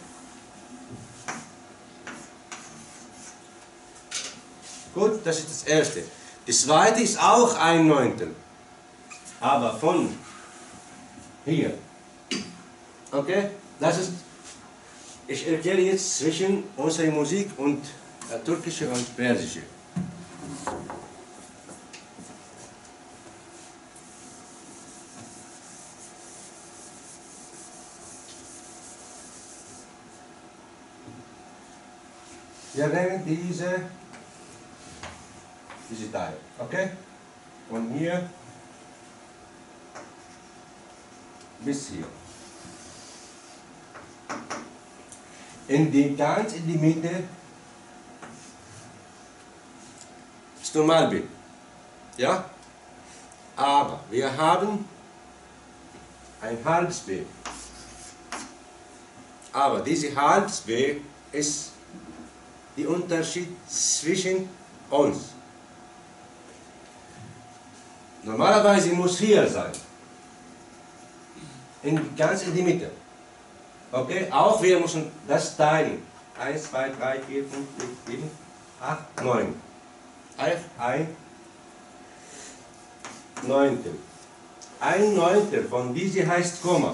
Gut, das ist das erste. Das zweite ist auch 1/9. Aber von hier. Okay? Das ist. Ich erkläre jetzt zwischen unserer Musik und türkische und persische. Wir nehmen diese Teil, okay? Von hier bis hier. Ganz in die Mitte ist Normalbeat. Ja? Aber wir haben ein halbes B. Aber diese halbes B ist der Unterschied zwischen uns. Normalerweise muss hier sein. Ganz in die Mitte. Okay? Auch wir müssen das teilen. 1, 2, 3, 4, 5, 6, 7, 8, 9. Ein Neuntel. Ein Neuntel von diesem heißt Komma.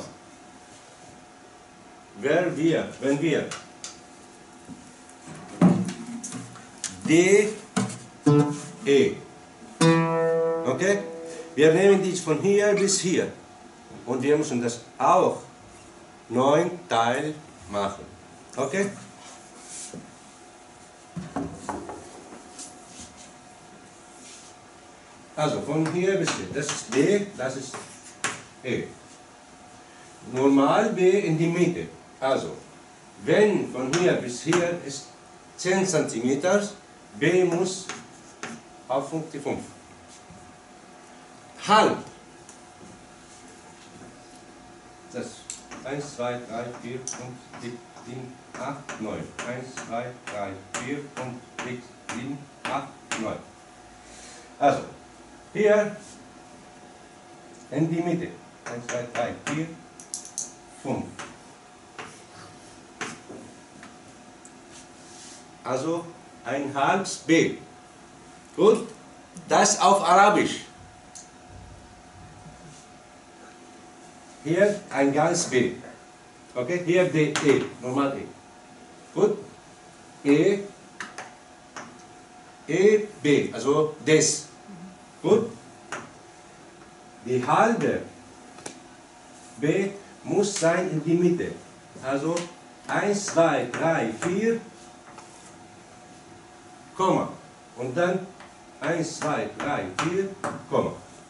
Wenn wir D, E. Okay? Wir nehmen dies von hier bis hier. Und wir müssen das auch 9 Teil machen. Okay? Also von hier bis hier. Das ist D, das ist E. Normal B in die Mitte. Also, wenn von hier bis hier ist 10 cm, B muss auf 55. Halb. Das 1, 2, 3, 4, 5, 6, 7, 8, 9. 1, 2, 3, 4, 5, 6, 7, 8, 9. Also, hier in die Mitte. 1, 2, 3, 4, 5. Also ein halbes B. Gut? Das auf Arabisch. Hier ein ganz B. Okay? Hier D, E. Normal E. Gut? E, E, B. Also des. Gut? Die halbe B muss sein in die Mitte. Also 1, 2, 3, 4, Komma. Und dann 1, 2, 3, 4, Komma.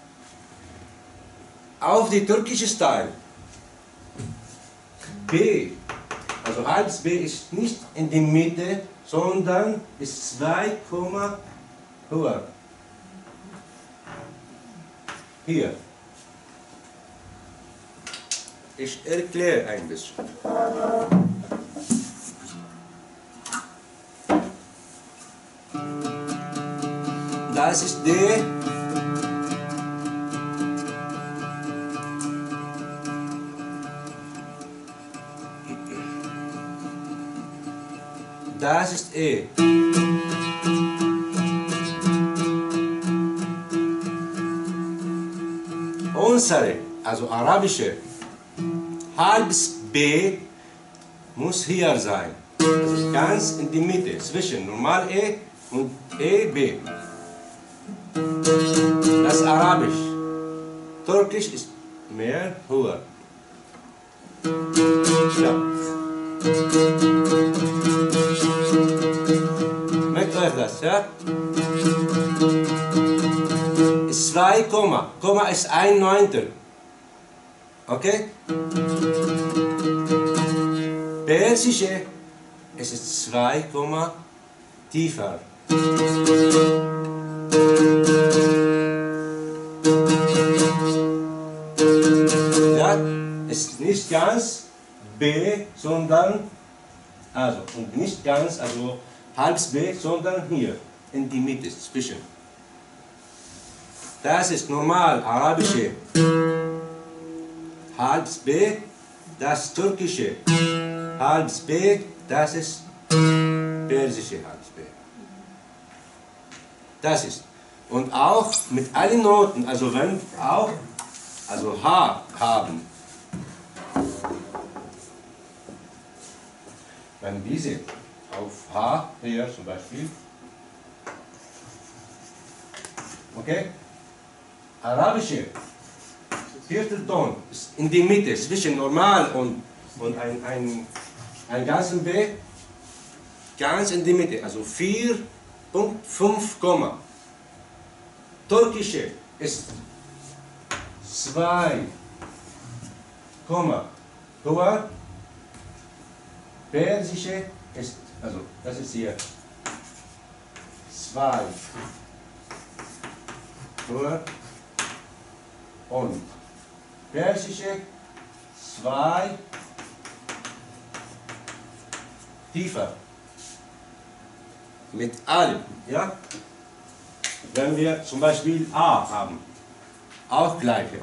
Auf die türkische Style. B, also halbes B ist nicht in die Mitte, sondern ist 2, höher. Hier. Ich erkläre ein bisschen. Das ist D. Das ist E. Unsere, also arabische, halbes B muss hier sein. Das ist ganz in die Mitte, zwischen normal E und EB. Das ist Arabisch. Türkisch ist mehr höher. Ja. Merkt euch das, ja? 2, Komma ist ein Neuntel. Okay? Persische, es ist 2, tiefer. Ja, es ist nicht ganz B, sondern, also, und nicht ganz, also halbes B, sondern hier, in die Mitte, zwischen. Das ist normal, arabische halbes B, das türkische halbes B, das ist persische halbes B. Das ist. Und auch mit allen Noten, also wenn auch, also H haben. Wenn diese auf H, hier zum Beispiel, okay, arabische Viertelton ist in die Mitte, zwischen normal und ein ganzen B, ganz in die Mitte, also 4,5 Komma. Türkische ist 2 Komma höher. Persische ist, also das ist hier 2 höher. und persische 2 tiefer. Mit allem, ja? Wenn wir zum Beispiel A haben, auch gleiche.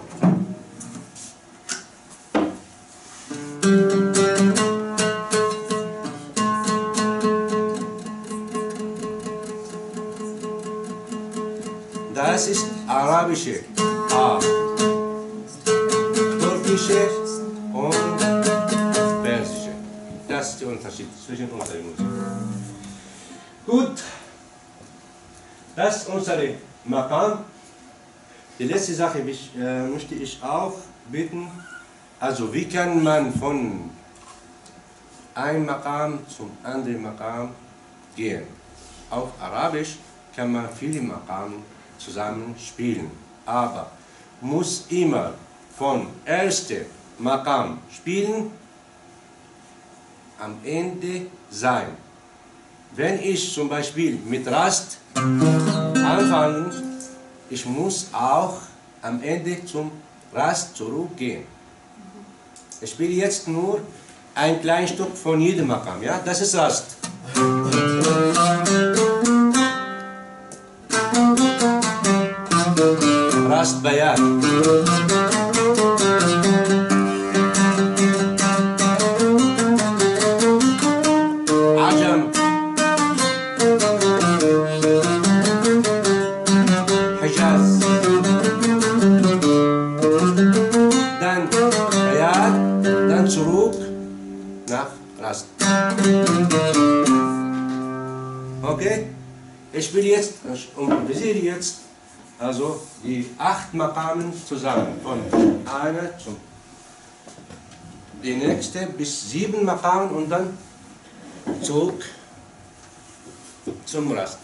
Das ist arabische A, türkische und persische. Das ist der Unterschied zwischen unseren Musik. Gut, das ist unsere Maqam. Die letzte Sache möchte ich auch bitten, also wie kann man von einem Maqam zum anderen Maqam gehen? Auf Arabisch kann man viele Maqam zusammen spielen, aber muss immer von ersten Maqam spielen am Ende sein. Wenn ich zum Beispiel mit Rast anfange, ich muss auch am Ende zum Rast zurückgehen. Ich spiele jetzt nur ein kleines Stück von jedem Maqam, ja? Das ist Rast. Rast Bayat. Ajam. Hijaz. Dann Bayat, dann zurück nach Rast. Okay? Ich will jetzt improvisiere jetzt also die 8 Maqamen zusammen, von einer zum die nächste bis 7 Maqamen und dann zurück zum Rast.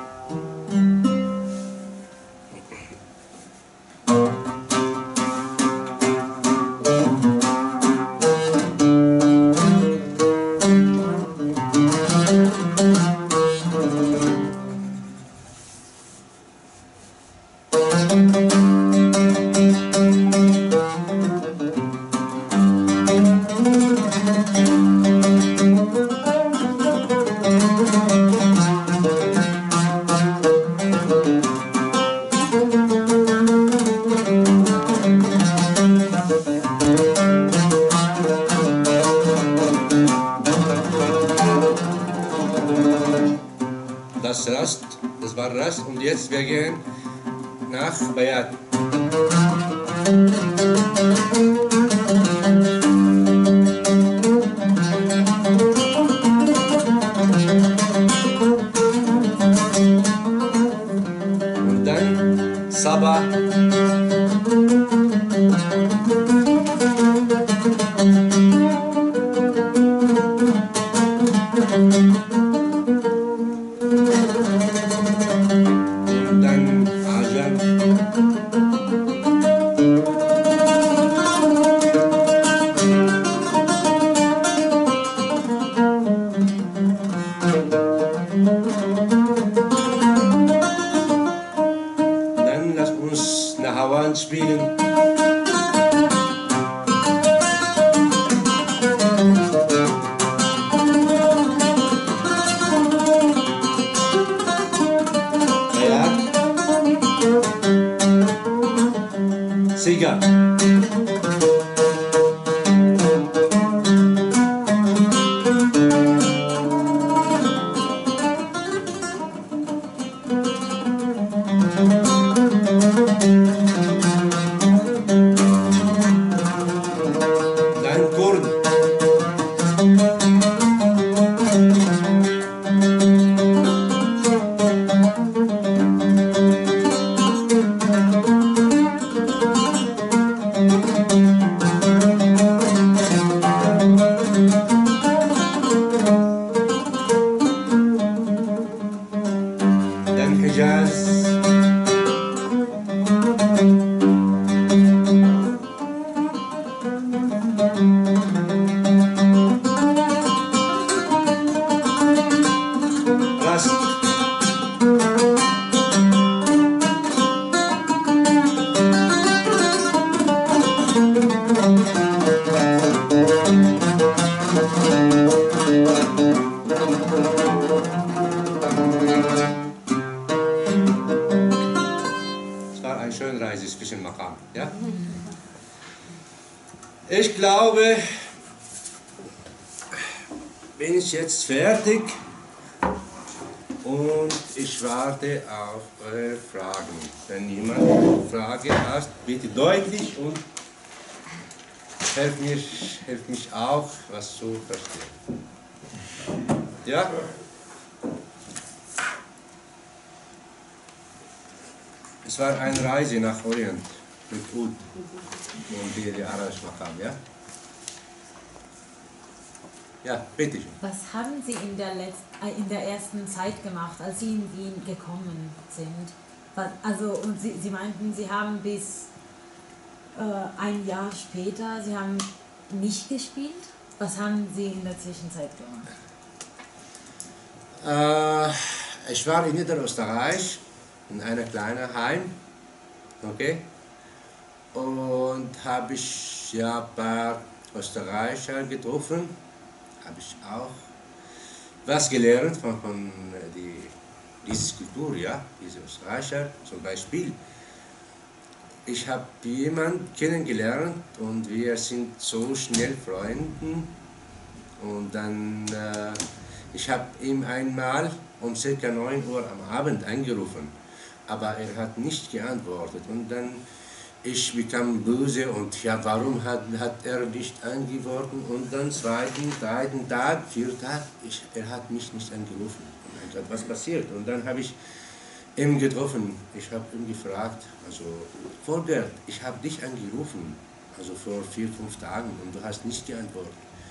Das war Rast und jetzt wir gehen nach Bayat. Und dann Sabah. Dann lass uns Nahawan spielen. Siga. Dann Kurd. Ich glaube, bin ich jetzt fertig und ich warte auf eure Fragen. Wenn jemand eine Frage hat, bitte deutlich und hilft mich auch, was zu verstehen. Ja? Es war eine Reise nach Orient mit Ud und die Arash Maqam, ja? Ja, bitte schön. Was haben Sie in der ersten Zeit gemacht, als Sie in Wien gekommen sind? Und Sie meinten, Sie haben bis ein Jahr später, Sie haben nicht gespielt. Was haben Sie in der Zwischenzeit gemacht? Ich war in Niederösterreich, in einem kleinen Heim, okay? Und habe ich ja ein paar Österreicher getroffen, habe ich auch was gelernt von dieser Kultur, ja, diese Österreicher zum Beispiel. Ich habe jemanden kennengelernt und wir sind so schnell Freunde. Und dann, ich habe ihm einmal um ca. 9 Uhr am Abend angerufen, aber er hat nicht geantwortet. Und dann ich bekam böse und ja, warum hat er nicht angeworfen? Und dann zweiten, dritten Tag, vierten Tag, er hat mich nicht angerufen. Und dann hat was passiert. Und dann habe ich ihn getroffen. Ich habe ihn gefragt, also Volker, ich habe dich angerufen, also vor 4, 5 Tagen und du hast nicht geantwortet.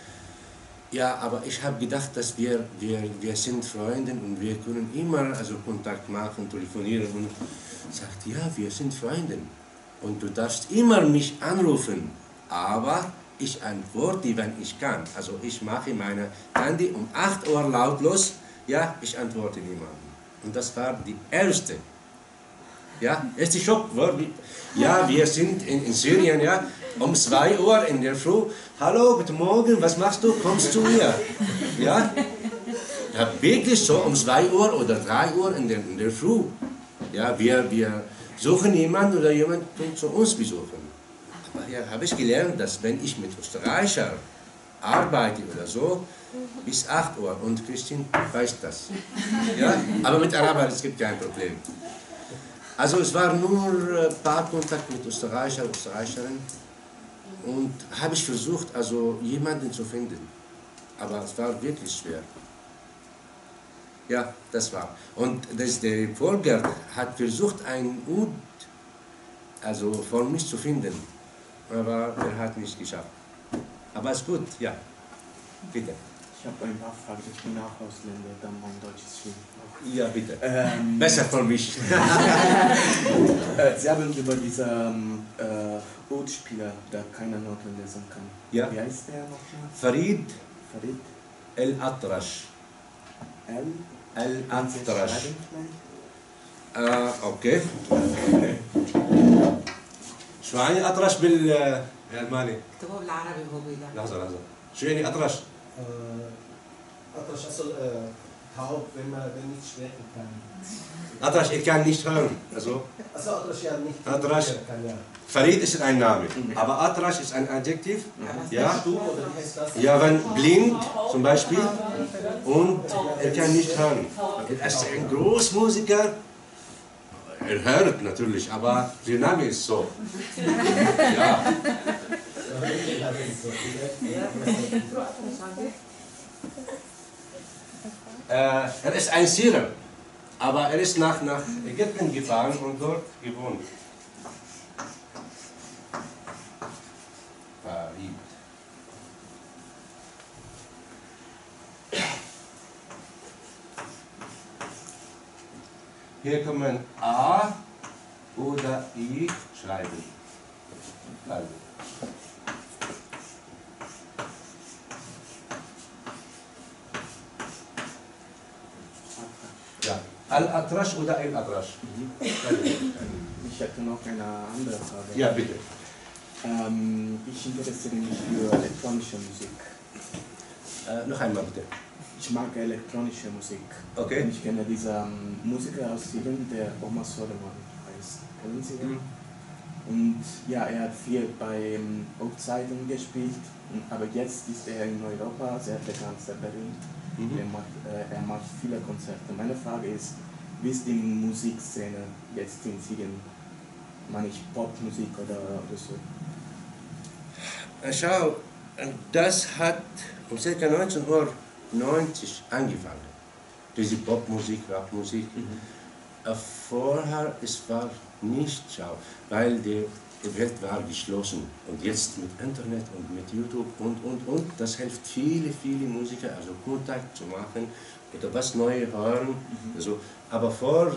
Ja, aber ich habe gedacht, dass wir sind Freunde und wir können immer also Kontakt machen, telefonieren und sagt, ja, wir sind Freunde. Und du darfst immer mich anrufen, aber ich antworte, wenn ich kann. Also ich mache meine Handy um 8 Uhr lautlos, ja, ich antworte niemandem. Und das war die erste. Ja, erste Schock war, ja, wir sind in Syrien, ja, um 2 Uhr in der Früh. Hallo, guten Morgen, was machst du? Kommst du hier? Ja, ja wirklich so um 2 Uhr oder 3 Uhr in der Früh. Ja, wir suchen jemanden oder jemand kommt zu uns besuchen. Aber ja, habe ich gelernt, dass wenn ich mit Österreichern arbeite oder so, bis 8 Uhr und Christine weiß das. Ja? Aber mit Arabern, es gibt kein Problem. Also es war nur ein paar Kontakte mit Österreicherinnen und habe ich versucht, also jemanden zu finden. Aber es war wirklich schwer. Ja, das war. Und der Volker hat versucht, einen Ud, also von mich zu finden, aber er hat nicht geschafft. Aber ist gut, ja. Bitte. Ich habe ein paar Fragen. Ich bin auch Ausländer, dann mein Deutsch ist schwierig. Ja, bitte. Besser für mich. Sie haben über diesen Ud-Spieler, der keine Noten lesen kann. Ja. Wie heißt der nochmal? Farid Farid El-Atrash. El-Atrash. اوكي شو يعني اطرش بالالماني؟ اكتبوه بالعربي وهو بيدعم. لحظه شو يعني اطرش؟ Atrasch, also taub, wenn nicht sprechen kann. Atrash, ich kann nicht hören. Also Atrasch ja nicht Atrasch. kann, ja. Farid ist ein Name, aber Atrash ist ein Adjektiv. Ja, Stumm oder wie heißt das? ja, wenn blind zum Beispiel und er kann nicht hören. Er ist ein Großmusiker. Er hört natürlich, aber der Name ist so. Ja. Er ist ein Syrer, aber er ist nach Ägypten gefahren und dort gewohnt. Farid. Hier kann man A oder I schreiben. Also. Ja, Al-Atrash oder El-Atrash? Ich hätte noch eine andere Frage. Ja, bitte. Ich interessiere mich für elektronische Musik. Noch einmal bitte. Ich mag elektronische Musik. Okay. Und ich kenne diesen Musiker aus Syrien, der Omar Soleiman heißt. Kennen Sie den? Und ja, er hat viel bei Hochzeiten gespielt, aber jetzt ist er in Europa sehr bekannt, sehr berühmt. Er macht viele Konzerte. Meine Frage ist, wie ist die Musikszene jetzt in Siegen? Meine ich Popmusik oder so? Schau, das hat um ca. 1990 angefangen. Diese Popmusik, Rockmusik. Vorher es war nicht schau, weil die Welt war geschlossen. Und jetzt mit Internet und mit YouTube und, das hilft viele Musiker, also Kontakt zu machen oder was Neues hören. Also, aber vor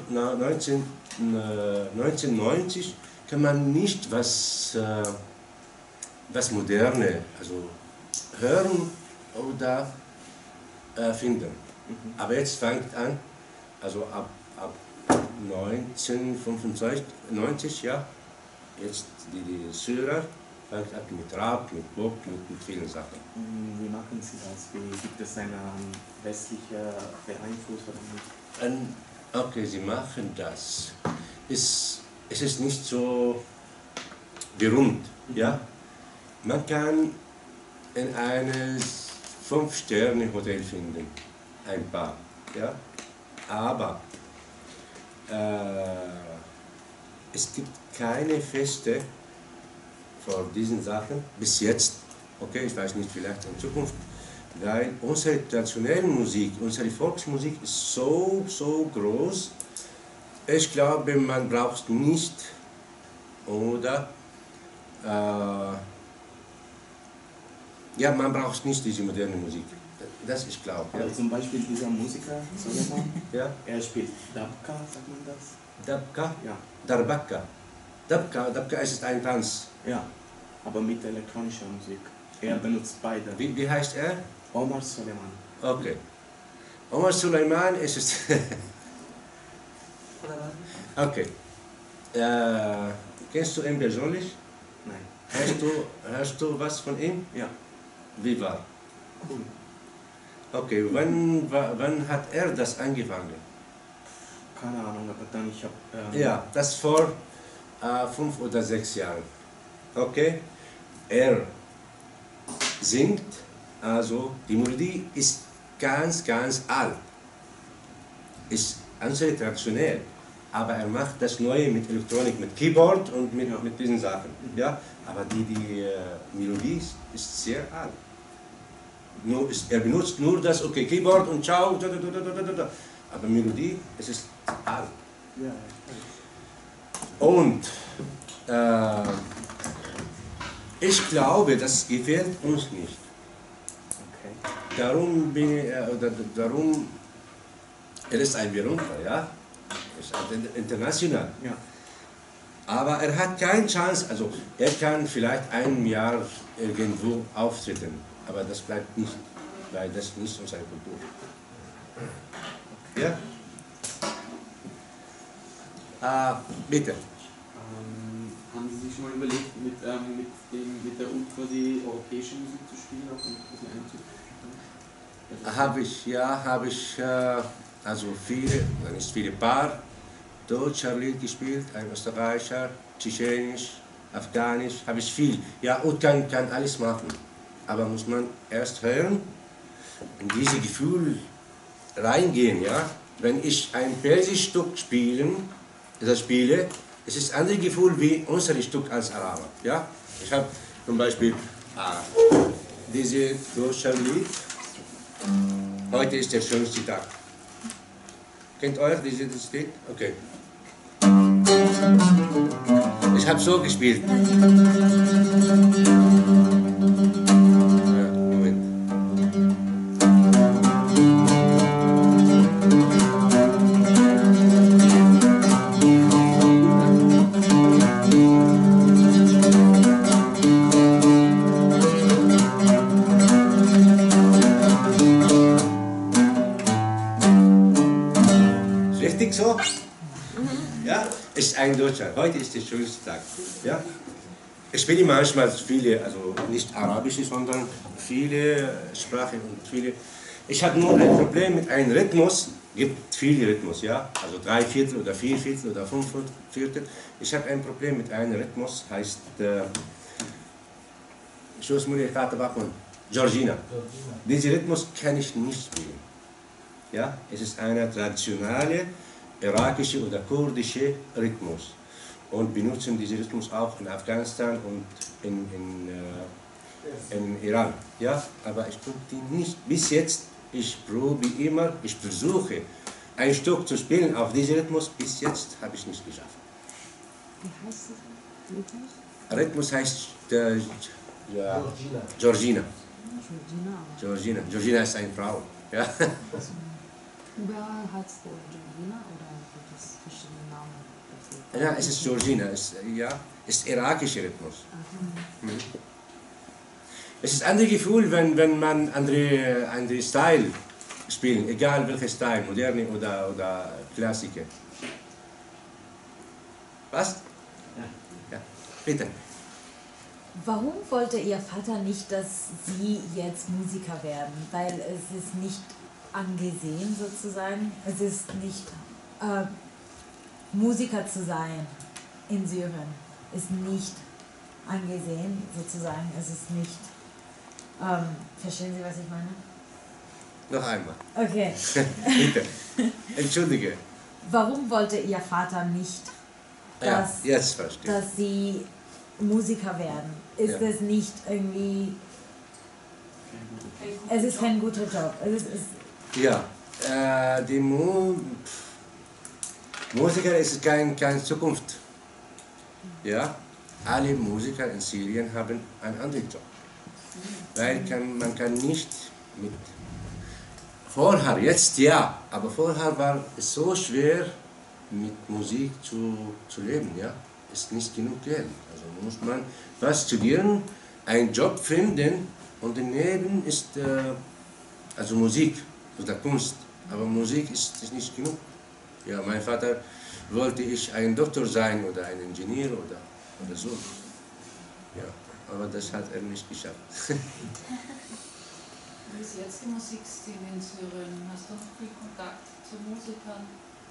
1990 kann man nicht was Moderne, also hören oder finden. Aber jetzt fängt an, also ab 1995, ja, jetzt die Syrer fängt an mit Rap, mit Pop, mit vielen Sachen. Wie machen Sie das? Gibt es eine westliche Beeinflussung? Okay, sie machen das. Es ist nicht so berühmt, ja. Man kann in einem 5-Sterne-Hotel finden, ein paar, ja. Aber es gibt keine Feste vor diesen Sachen, bis jetzt, okay, ich weiß nicht, vielleicht in Zukunft, weil unsere traditionelle Musik, unsere Volksmusik ist so groß, ich glaube, man braucht nicht, oder, ja, man braucht nicht diese moderne Musik, das ich glaube. Aber Ja. zum Beispiel dieser Musiker, Soleman, Ja. er spielt Dabka, sagt man das? Dabka? Ja. Darbaka. Dabka ist ein Tanz. Ja, aber mit elektronischer Musik. Er benutzt beide. Wie heißt er? Omar Soleman. Okay. Omar Suleiman ist es. Okay. Kennst du ihn persönlich? Nein. Hörst du was von ihm? Ja, Wie war? cool. Okay, wann hat er das angefangen? Keine Ahnung, aber dann ich habe... Ja, das vor 5 oder 6 Jahren. Okay? Er singt, also die Melodie ist ganz alt. Ist unsere traditionell, aber er macht das Neue mit Elektronik, mit Keyboard und mit diesen Sachen. Ja? Aber die Melodie ist sehr alt. Er benutzt nur das, okay, Keyboard und ciao, aber Melodie, es ist alt. Ja, Und ich glaube, das gefällt uns nicht. okay. Darum er ist ein Berühmter, ja, ist international. Ja. Aber er hat keine Chance, also er kann vielleicht ein Jahr irgendwo auftreten, aber das bleibt nicht, weil das nicht unsere Kultur. Ja? Bitte. Haben Sie sich schon mal überlegt, mit der Ud quasi europäische Musik zu spielen, auch und quasi einzuführen? Habe ich, also viele Paar deutscher Lied gespielt, ein Österreicher, Tschetschenisch, Afghanisch, habe ich viel. Ja, und kann alles machen. Aber muss man erst hören, in dieses Gefühl reingehen, ja. Wenn ich ein persisches Stück spiele, es ist ein anderes Gefühl wie unser Stück als Araber, ja. Ich habe zum Beispiel dieses deutsche Lied, heute ist der schönste Tag. Kennt ihr dieses Lied? Okay. Ich habe so gespielt. Ja, Moment. Richtig so? Ja, ist ein Deutscher. Heute ist der schönste Tag. Ja? Ich spiele manchmal viele, also nicht arabische, sondern viele Sprachen und viele. Ich habe nur ein Problem mit einem Rhythmus, gibt viel Rhythmus, ja, also 3/4 oder 4/4 oder 5/4. Ich habe ein Problem mit einem Rhythmus, heißt Georgina. Diesen Rhythmus kann ich nicht spielen. Ja, es ist ein traditioneller irakischer oder kurdischer Rhythmus und benutzen diesen Rhythmus auch in Afghanistan und in Iran. Ja, aber ich konnte ihn nicht bis jetzt. Ich probe immer, ich versuche ein Stück zu spielen auf diesen Rhythmus, bis jetzt habe ich nicht geschafft. Wie heißt das Rhythmus? Rhythmus heißt ja, Georgina. Georgina. Georgina ist eine Frau. Ja. Überall heißt es Georgina oder gibt es verschiedene Namen dafür? Ja, es ist Georgina, ist irakischer Rhythmus. Mhm. Es ist ein anderes Gefühl, wenn man andere Style spielt, egal welcher Style, moderne oder Klassiker. Was? Ja, bitte. Warum wollte Ihr Vater nicht, dass Sie jetzt Musiker werden? Weil es ist nicht angesehen sozusagen. Es ist nicht Musiker zu sein in Syrien ist nicht angesehen sozusagen. Es ist nicht. Verstehen Sie, was ich meine? Noch einmal. Okay. Bitte. Entschuldige. Warum wollte Ihr Vater nicht, dass, ja, jetzt verstehe. dass Sie Musiker werden? Ist Ja. es nicht irgendwie... Es ist kein guter Job. Es ist, Ja, die Musiker ist keine Zukunft. Ja, alle Musiker in Syrien haben einen anderen Job. Weil man kann nicht mit... Vorher, jetzt ja, aber vorher war es so schwer, mit Musik zu leben. Ja? Ist nicht genug Geld. Also muss man was studieren, einen Job finden und daneben ist also Musik oder Kunst. Aber Musik ist nicht genug. Ja, mein Vater wollte ich ein Doktor sein oder ein Ingenieur oder so. Ja, aber das hat er nicht geschafft. Wie ist jetzt die Musikszene in Syrien? Hast du noch viel Kontakt zu Musikern?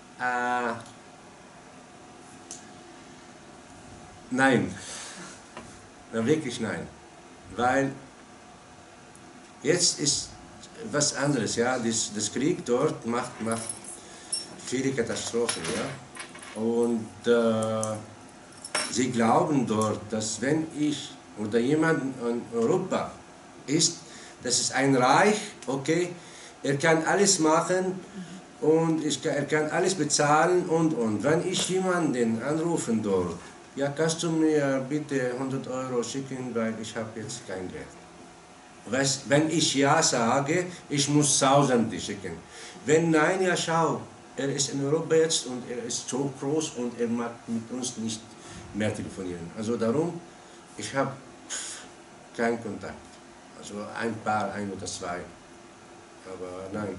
Nein. Na, wirklich nein. Weil jetzt ist was anderes, ja. Das Krieg dort macht viele Katastrophen, ja. Und sie glauben dort, dass wenn ich oder jemand in Europa ist, das ist ein Reich, okay, er kann alles machen und er kann alles bezahlen und. Wenn ich jemanden anrufen dort, ja, kannst du mir bitte 100 € schicken, weil ich habe jetzt kein Geld. Wenn ich ja sage, ich muss 1000 schicken. Wenn nein, ja schau, er ist in Europa jetzt und er ist so groß und er mag mit uns nicht mehr telefonieren. Also darum, ich habe keinen Kontakt. Also ein paar, ein oder zwei. Aber nein.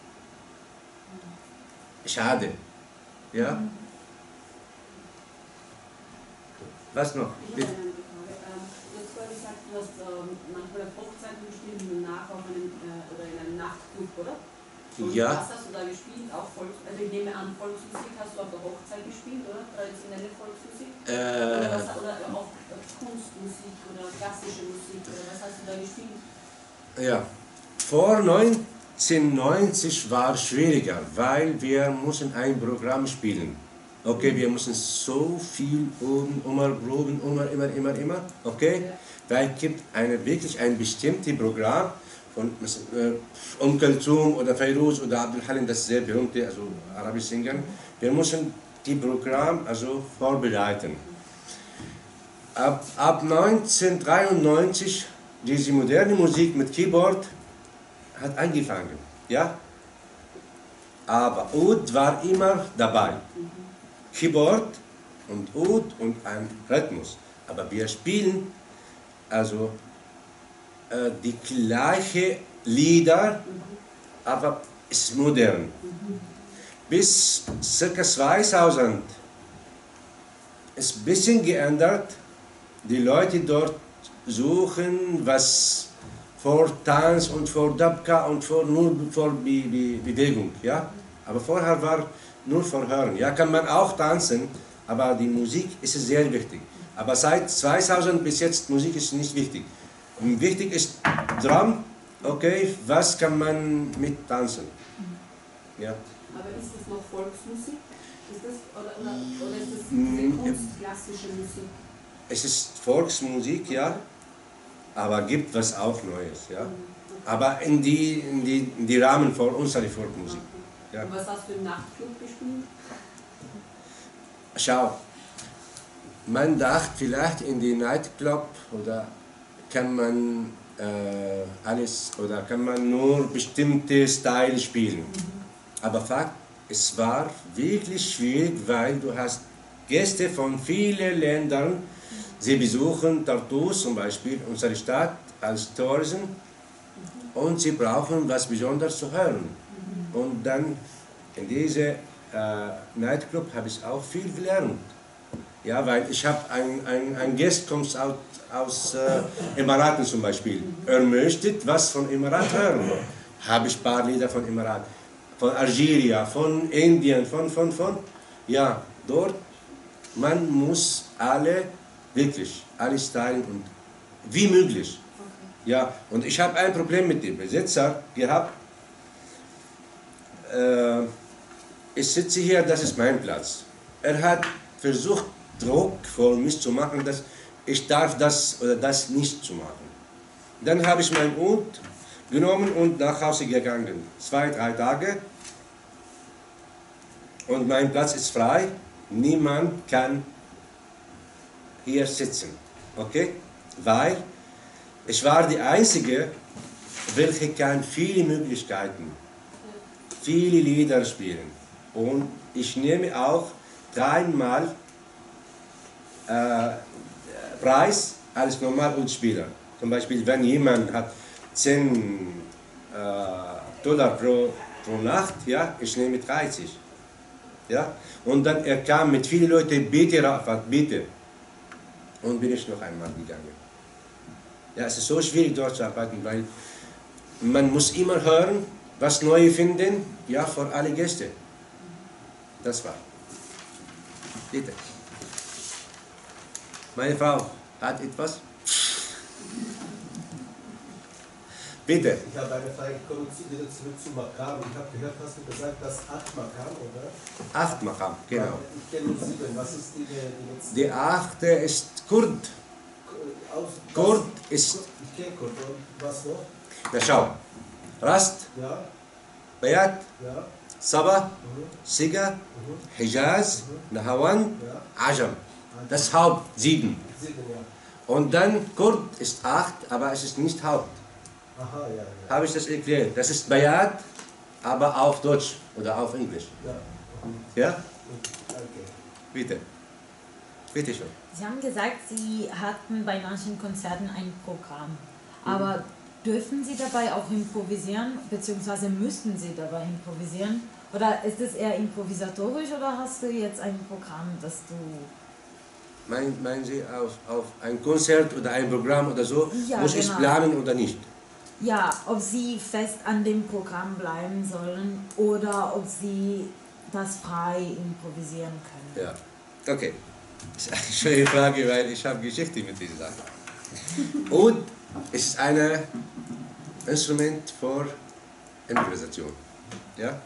Schade. Ja? Was noch? Bitte. Jetzt vorhin gesagt, du hast manchmal auf Hochzeiten gespielt und danach auch oder in einem Nachtclub, oder? Und Ja. was hast du da gespielt? Auch also ich nehme an, Volksmusik hast du auf der Hochzeit gespielt, oder? Traditionelle Volksmusik? Oder auch Kunstmusik oder klassische Musik, oder was hast du da gespielt? Ja. Vor 1990 war es schwieriger, weil wir mussten ein Programm spielen. Okay, wir müssen so viel üben, proben, immer, okay? Weil es gibt wirklich ein bestimmtes Programm von Kulthum oder Fairuz oder Abdul Halim, das ist sehr berühmte, also arabisch singen. Wir müssen die Programm also vorbereiten. Ab 1993 diese moderne Musik mit Keyboard hat angefangen, ja? Aber Oud war immer dabei. Keyboard und Oud und ein Rhythmus. Aber wir spielen also die gleichen Lieder, aber es ist modern. Bis ca. 2000 ist ein bisschen geändert. Die Leute dort suchen was vor Tanz und vor Dabka und nur vor Bewegung, ja? Aber vorher war nur für Hören. Ja, kann man auch tanzen, aber die Musik ist sehr wichtig. Aber seit 2000 bis jetzt, Musik ist nicht wichtig. Wichtig ist Drum, okay, was kann man mit tanzen? Ja. Aber ist das noch Volksmusik? Ist das, oder ist das diese kunstklassische Musik? Es ist Volksmusik, ja, aber gibt was auch Neues, ja. Aber in die Rahmen von unserer Volksmusik. Ja. Und was hast du im Nachtclub gespielt? Schau, man dachte vielleicht in die Nightclub oder kann man alles oder kann man nur bestimmte Style spielen. Aber Fakt, es war wirklich schwierig, weil du hast Gäste von vielen Ländern, sie besuchen Tartu zum Beispiel, unsere Stadt als Tourism, und sie brauchen was Besonderes zu hören. Und dann in diese Nightclub habe ich auch viel gelernt. Ja, weil ich habe ein Gast kommt aus Emiraten zum Beispiel. Er möchte was von Emirat hören. Habe ich ein paar Lieder von Emirat, von Algerien, von Indien, von. Ja, dort, man muss alle, wirklich, alle stylen und wie möglich. Ja, und ich habe ein Problem mit dem Besitzer gehabt. Ich sitze hier, das ist mein Platz. Er hat versucht, Druck vor mich zu machen, dass ich darf das oder das nicht zu machen. Dann habe ich meinen Hund genommen und nach Hause gegangen. 2, 3 Tage. Und mein Platz ist frei. Niemand kann hier sitzen. Okay? Weil ich war die Einzige, welche kann viele Möglichkeiten, viele Lieder spielen. Und ich nehme auch 3-mal Preis als normal und Spieler. Zum Beispiel, wenn jemand hat 10 Dollar pro Nacht, ja, ich nehme 30. Ja? Und dann er kam mit vielen Leuten, bitte Rafat, bitte. Und bin ich noch einmal gegangen. Ja, es ist so schwierig dort zu arbeiten, weil man muss immer hören, was Neues finden, ja, für alle Gäste. Das war. Bitte. Meine Frau hat etwas? Bitte. Ich habe eine Frage, ich komme wieder zurück zu Makam. Ich habe gehört, hast du gesagt, das 8 Makam, oder? 8 Makam, genau. Ich kenne nur 7. Was ist die letzte? Die 8. ist Kurd. Kurd ist. Ich kenne Kurd. Und was noch? Na schau. Rast, Ja, Bayat, ja, Sabah, Siga, Hijaz, Nahawan, Ajam. Das ist Haupt 7. 7, ja. Und dann Kurd ist 8, aber es ist nicht Haupt. Aha, ja, ja. Habe ich das erklärt? Das ist Bayat, aber auf Deutsch oder auf Englisch. Ja, Ja? danke. Bitte. Bitte schon. Sie haben gesagt, Sie hatten bei manchen Konzerten ein Programm. Aber dürfen Sie dabei auch improvisieren, beziehungsweise müssten Sie dabei improvisieren? Oder ist es eher improvisatorisch oder hast du jetzt ein Programm, das du... Meinen Sie auf ein Konzert oder ein Programm oder so? Ja, muss ich genau. planen oder nicht? Ja, ob Sie fest an dem Programm bleiben sollen oder ob Sie das frei improvisieren können. Ja, okay. Das ist eine schöne Frage, weil ich habe Geschichte mit dieser Sache. Und es ist ein Instrument für Improvisation. Ja?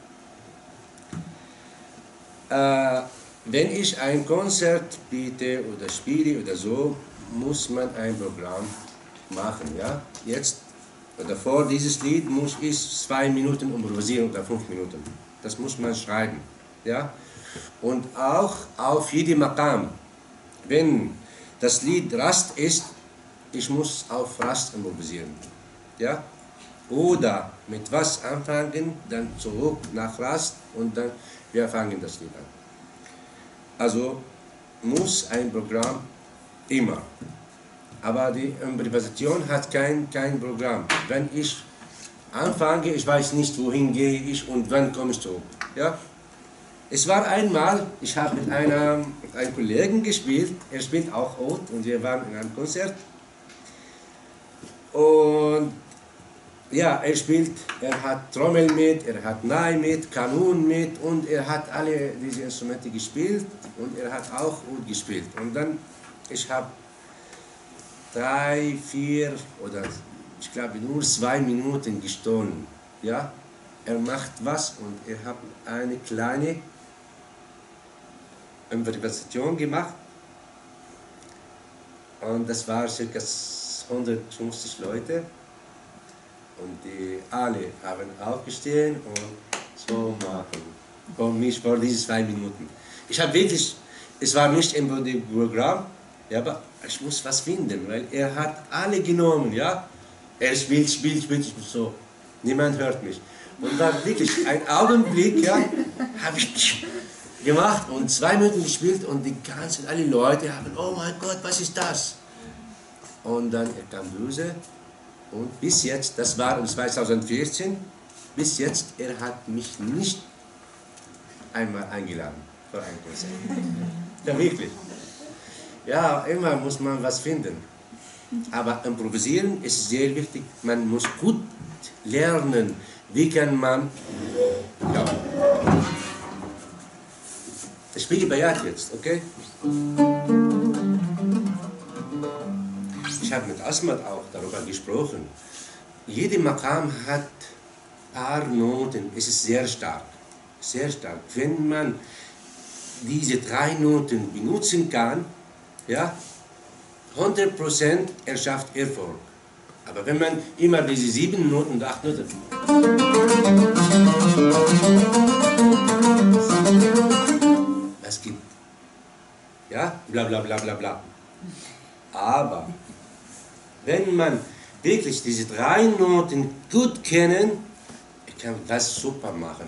Wenn ich ein Konzert biete oder spiele oder so, muss man ein Programm machen. Ja? Jetzt oder vor dieses Lied muss ich 2 Minuten improvisieren oder 5 Minuten. Das muss man schreiben. Ja? Und auch auf jedem Maqam. Wenn das Lied Rast ist, ich muss auf Rast improvisieren. Ja? Oder mit was anfangen, dann zurück nach Rast und dann wir fangen das Lied an. Also muss ein Programm immer. Aber die Improvisation hat kein Programm. Wenn ich anfange, ich weiß nicht, wohin gehe ich und wann komme ich zurück. Ja? Es war einmal, ich habe mit einem Kollegen gespielt, er spielt auch Oud und wir waren in einem Konzert. Und ja, er hat Trommel mit, er hat Nai mit, Kanun mit und er hat alle diese Instrumente gespielt und er hat auch Oud gespielt. Und dann, ich habe 3, 4 oder ich glaube nur 2 Minuten gestohlen. Ja? Er macht was und er hat eine kleine Improvisation gemacht und das war ca. 150 Leute und die alle haben aufgestehen und so machen. Für mich vor diese 2 Minuten. Ich habe wirklich, es war nicht im Programm, ja, aber ich muss was finden, weil er hat alle genommen, ja. Er spielt, so. Niemand hört mich. Und dann wirklich ein Augenblick, ja, habe ich gemacht und 2 Minuten gespielt und die ganzen, alle Leute haben, oh mein Gott, was ist das? Und dann er kam böse und bis jetzt, das war um 2014, bis jetzt, er hat mich nicht einmal eingeladen für ein Konzert. Ja, wirklich. Ja, immer muss man was finden. Aber improvisieren ist sehr wichtig. Man muss gut lernen, wie kann man... Ja. Ich spiele Bayat jetzt, okay? Ich habe mit Asmat auch darüber gesprochen. Jede Maqam hat ein paar Noten. Es ist sehr stark. Sehr stark. Wenn man diese 3 Noten benutzen kann, ja, 100% er schafft Erfolg. Aber wenn man immer diese 7 Noten und 8 Noten... Was gibt? Ja, bla bla bla bla bla. Aber wenn man wirklich diese 3 Noten gut kennen, kann was super machen.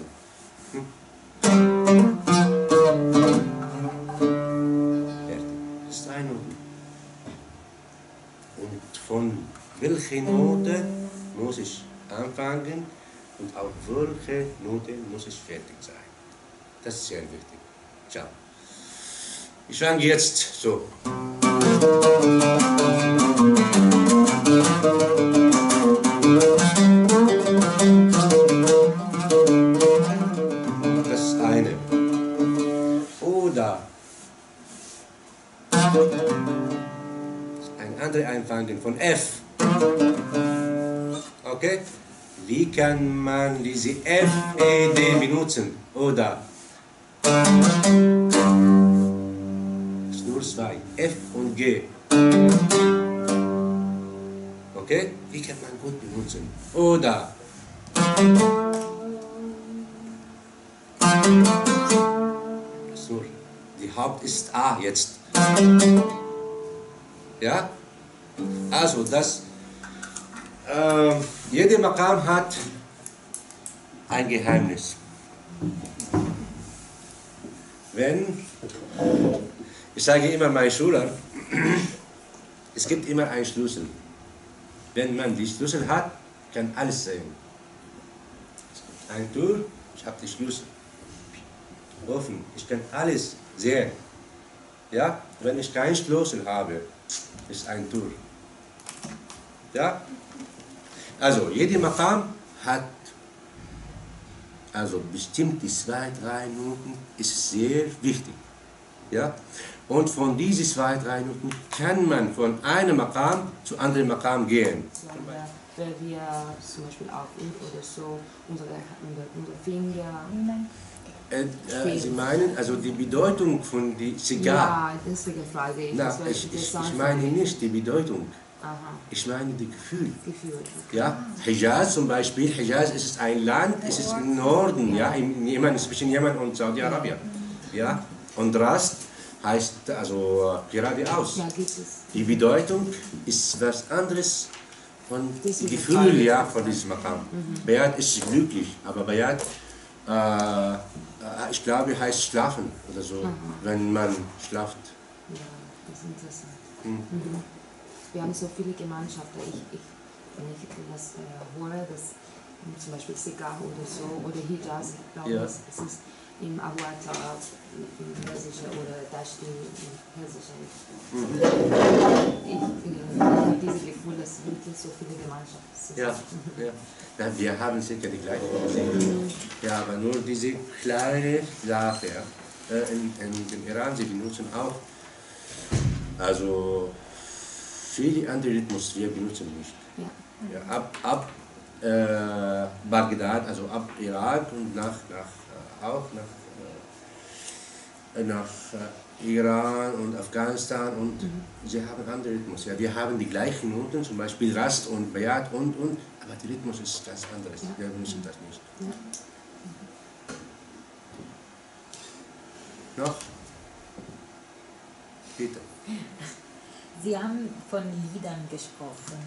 Das ist 3 Noten. Und von welcher Note muss ich anfangen und auf welche Note muss ich fertig sein. Das ist sehr wichtig. Ciao. Ich fange jetzt so. Das ist eine. Oder ein anderes Einfangen von F. Okay? Wie kann man diese F, E, D benutzen? Oder das ist nur 2. F und G. Okay? Wie kann man gut benutzen? Oder so, die Haupt ist A jetzt. Ja? Also das, jeder Maqam hat ein Geheimnis. Ich sage immer meinen Schülern, es gibt immer einen Schlüssel. Wenn man die Schlüssel hat, kann alles sehen. Ein Tür, ich habe die Schlüssel. Offen, ich kann alles sehen. Ja? Wenn ich keinen Schlüssel habe, ist ein Tür. Ja? Also, jeder Maqam hat also bestimmt die 2, 3 Minuten ist sehr wichtig. Ja? Und von diesen 2, 3 Minuten kann man von einem Maqam zu anderen Maqam gehen. Wenn wir zum Beispiel auf oder so unsere Finger... Sie meinen also die Bedeutung von die Zigarre? Ja, deswegen frage ich. Na, ich meine nicht die Bedeutung. Aha. Ich meine das Gefühl. Gefühl. Ja, Hijaz zum Beispiel, Hijaz ist ein Land, es ist im Norden, ja, zwischen Jemen und Saudi-Arabien. Ja, und Rast heißt also geradeaus. Ja, gibt es. Die Bedeutung ist was anderes und das Gefühl, ja, von diesem Maqam. Bayat ist glücklich, aber Bayat, ich glaube, heißt schlafen oder so, wenn man schlaft. Ja, das ist interessant. Wir haben so viele Gemeinschaften. Wenn ich das höre, dass zum Beispiel Sigar oder so oder Hijaz, ich glaube, es ist im Awata, im Persischen oder Dashti im Persischen. Ich habe diese Gefühle dass wirklich so viele Gemeinschaften sind. Ja, ja. Ja, wir haben sicher die gleiche Musik. Ja, aber nur diese kleine Sache. Ja. In dem Iran, sie benutzen auch, also viele andere Rhythmus, wir benutzen nicht. Ja. Ja, ab Bagdad, also ab Irak und nach Iran und Afghanistan und sie haben andere Rhythmus. Ja, wir haben die gleichen Noten, zum Beispiel Rast und Bayat und, aber der Rhythmus ist ganz anderes. Wir benutzen das nicht. Noch? Bitte. Sie haben von Liedern gesprochen.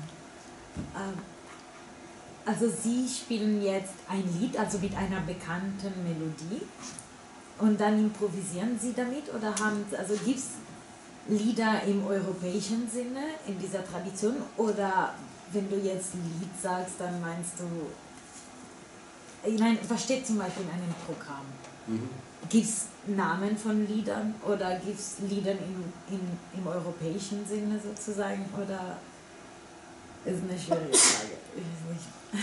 Also Sie spielen jetzt ein Lied, also mit einer bekannten Melodie und dann improvisieren Sie damit oder gibt es Lieder im europäischen Sinne, in dieser Tradition oder wenn du jetzt Lied sagst, dann meinst du, ich meine, was steht zum Beispiel in einem Programm? Gibt es Namen von Liedern oder gibt es Lieder im europäischen Sinne sozusagen oder ist eine schwierige Frage? Ich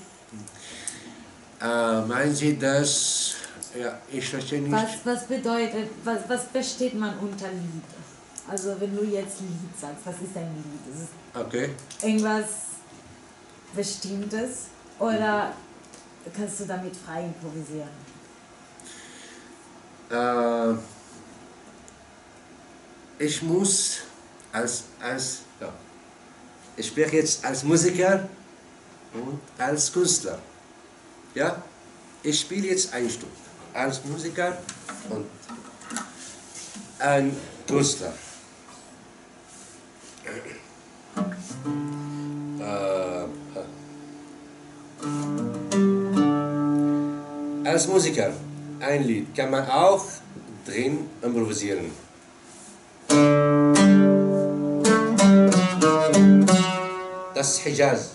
weiß nicht. Meinen Sie das? Ja, ich verstehe nicht. Was bedeutet, was versteht man unter Lied? Also wenn du jetzt Lied sagst, was ist ein Lied? Ist es Okay. irgendwas Bestimmtes oder kannst du damit frei improvisieren? Ich muss ich spreche jetzt als Musiker und als Künstler. Ja? Ich spiele jetzt ein Stück als Musiker und ein Künstler. Als Musiker ein Lied kann man auch drin improvisieren. Das ist Hijaz.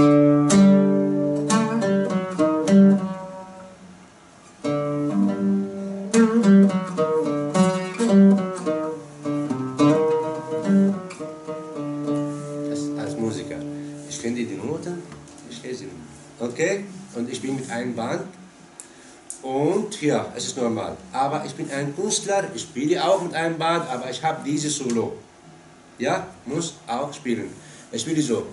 Als Musiker. Ich finde die Noten, ich lese sie. Okay? Und ich bin mit einem Band. Und ja, es ist normal. Aber ich bin ein Künstler, ich spiele auch mit einem Band, aber ich habe dieses Solo. Ja, muss auch spielen. Ich spiele so.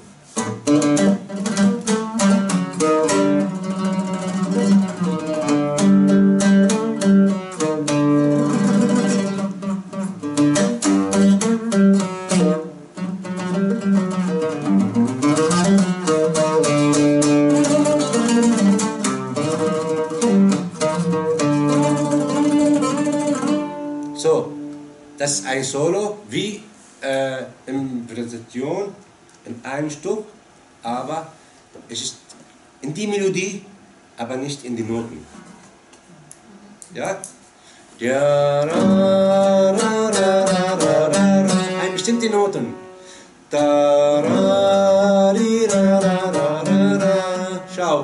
So, das ist ein Solo, wie in Präsentation in einem Stück, aber es ist in die Melodie, aber nicht in die Noten. Ja? Eine bestimmte Noten. Schau.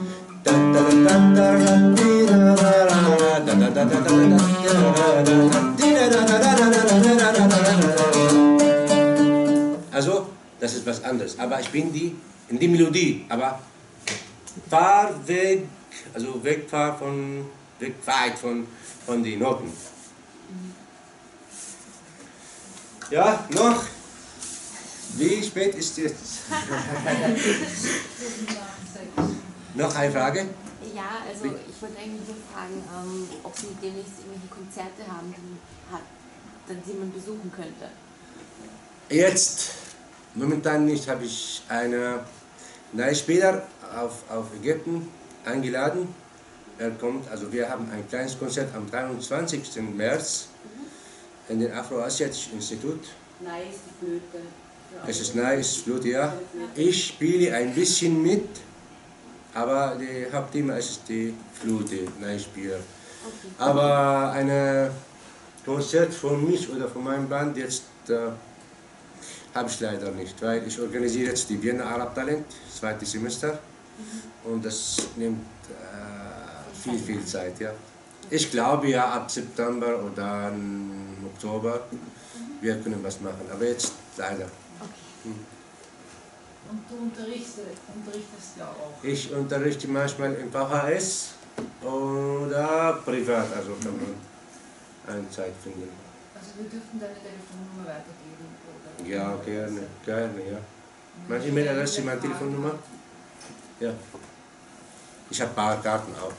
Also, das ist was anderes. Aber ich bin in die Melodie, aber weit von den Noten. Ja, noch? Wie spät ist es? Noch eine Frage? Ja, also ich wollte eigentlich nur fragen, ob Sie demnächst irgendwelche Konzerte haben, die man besuchen könnte. Jetzt, momentan nicht, habe ich einen neuen Spieler auf Ägypten eingeladen. Er kommt, also wir haben ein kleines Konzert am 23. März in den Afroasiatischen Institut. Nice, die Flöte. Es ist nice, Flöte, ja. Ich spiele ein bisschen mit, aber das Hauptthema ist die Flöte, nice Spieler. Okay. Aber ein Konzert von mich oder von meinem Band jetzt habe ich leider nicht, weil ich organisiere jetzt die Vienna Arab Talent, zweites Semester, und das nimmt viel Zeit. Ja. Ich glaube ja ab September oder Oktober wir können was machen, aber jetzt leider. Okay. Und du unterrichtest ja auch. Ich unterrichte manchmal im VHS oder privat, also kann man eine Zeit finden. Also wir dürfen deine Telefonnummer weitergeben, oder? Ja, gerne, ja. Meine E-Mail-Adresse, meine Telefonnummer? Ja. Ich habe ein paar Karten auch.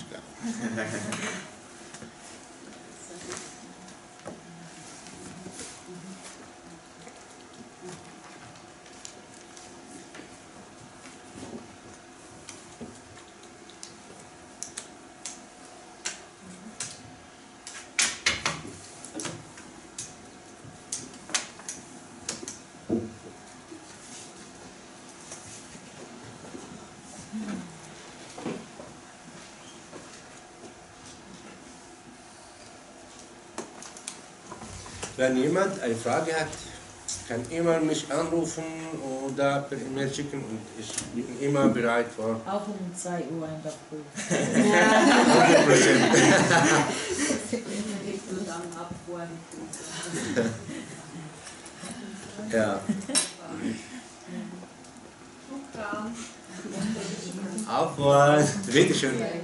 Wenn jemand eine Frage hat, kann immer mich anrufen oder per E-Mail schicken und ich bin immer bereit für. Auch um 2 Uhr in der Früh. 100%. Ja. Auf, bitteschön.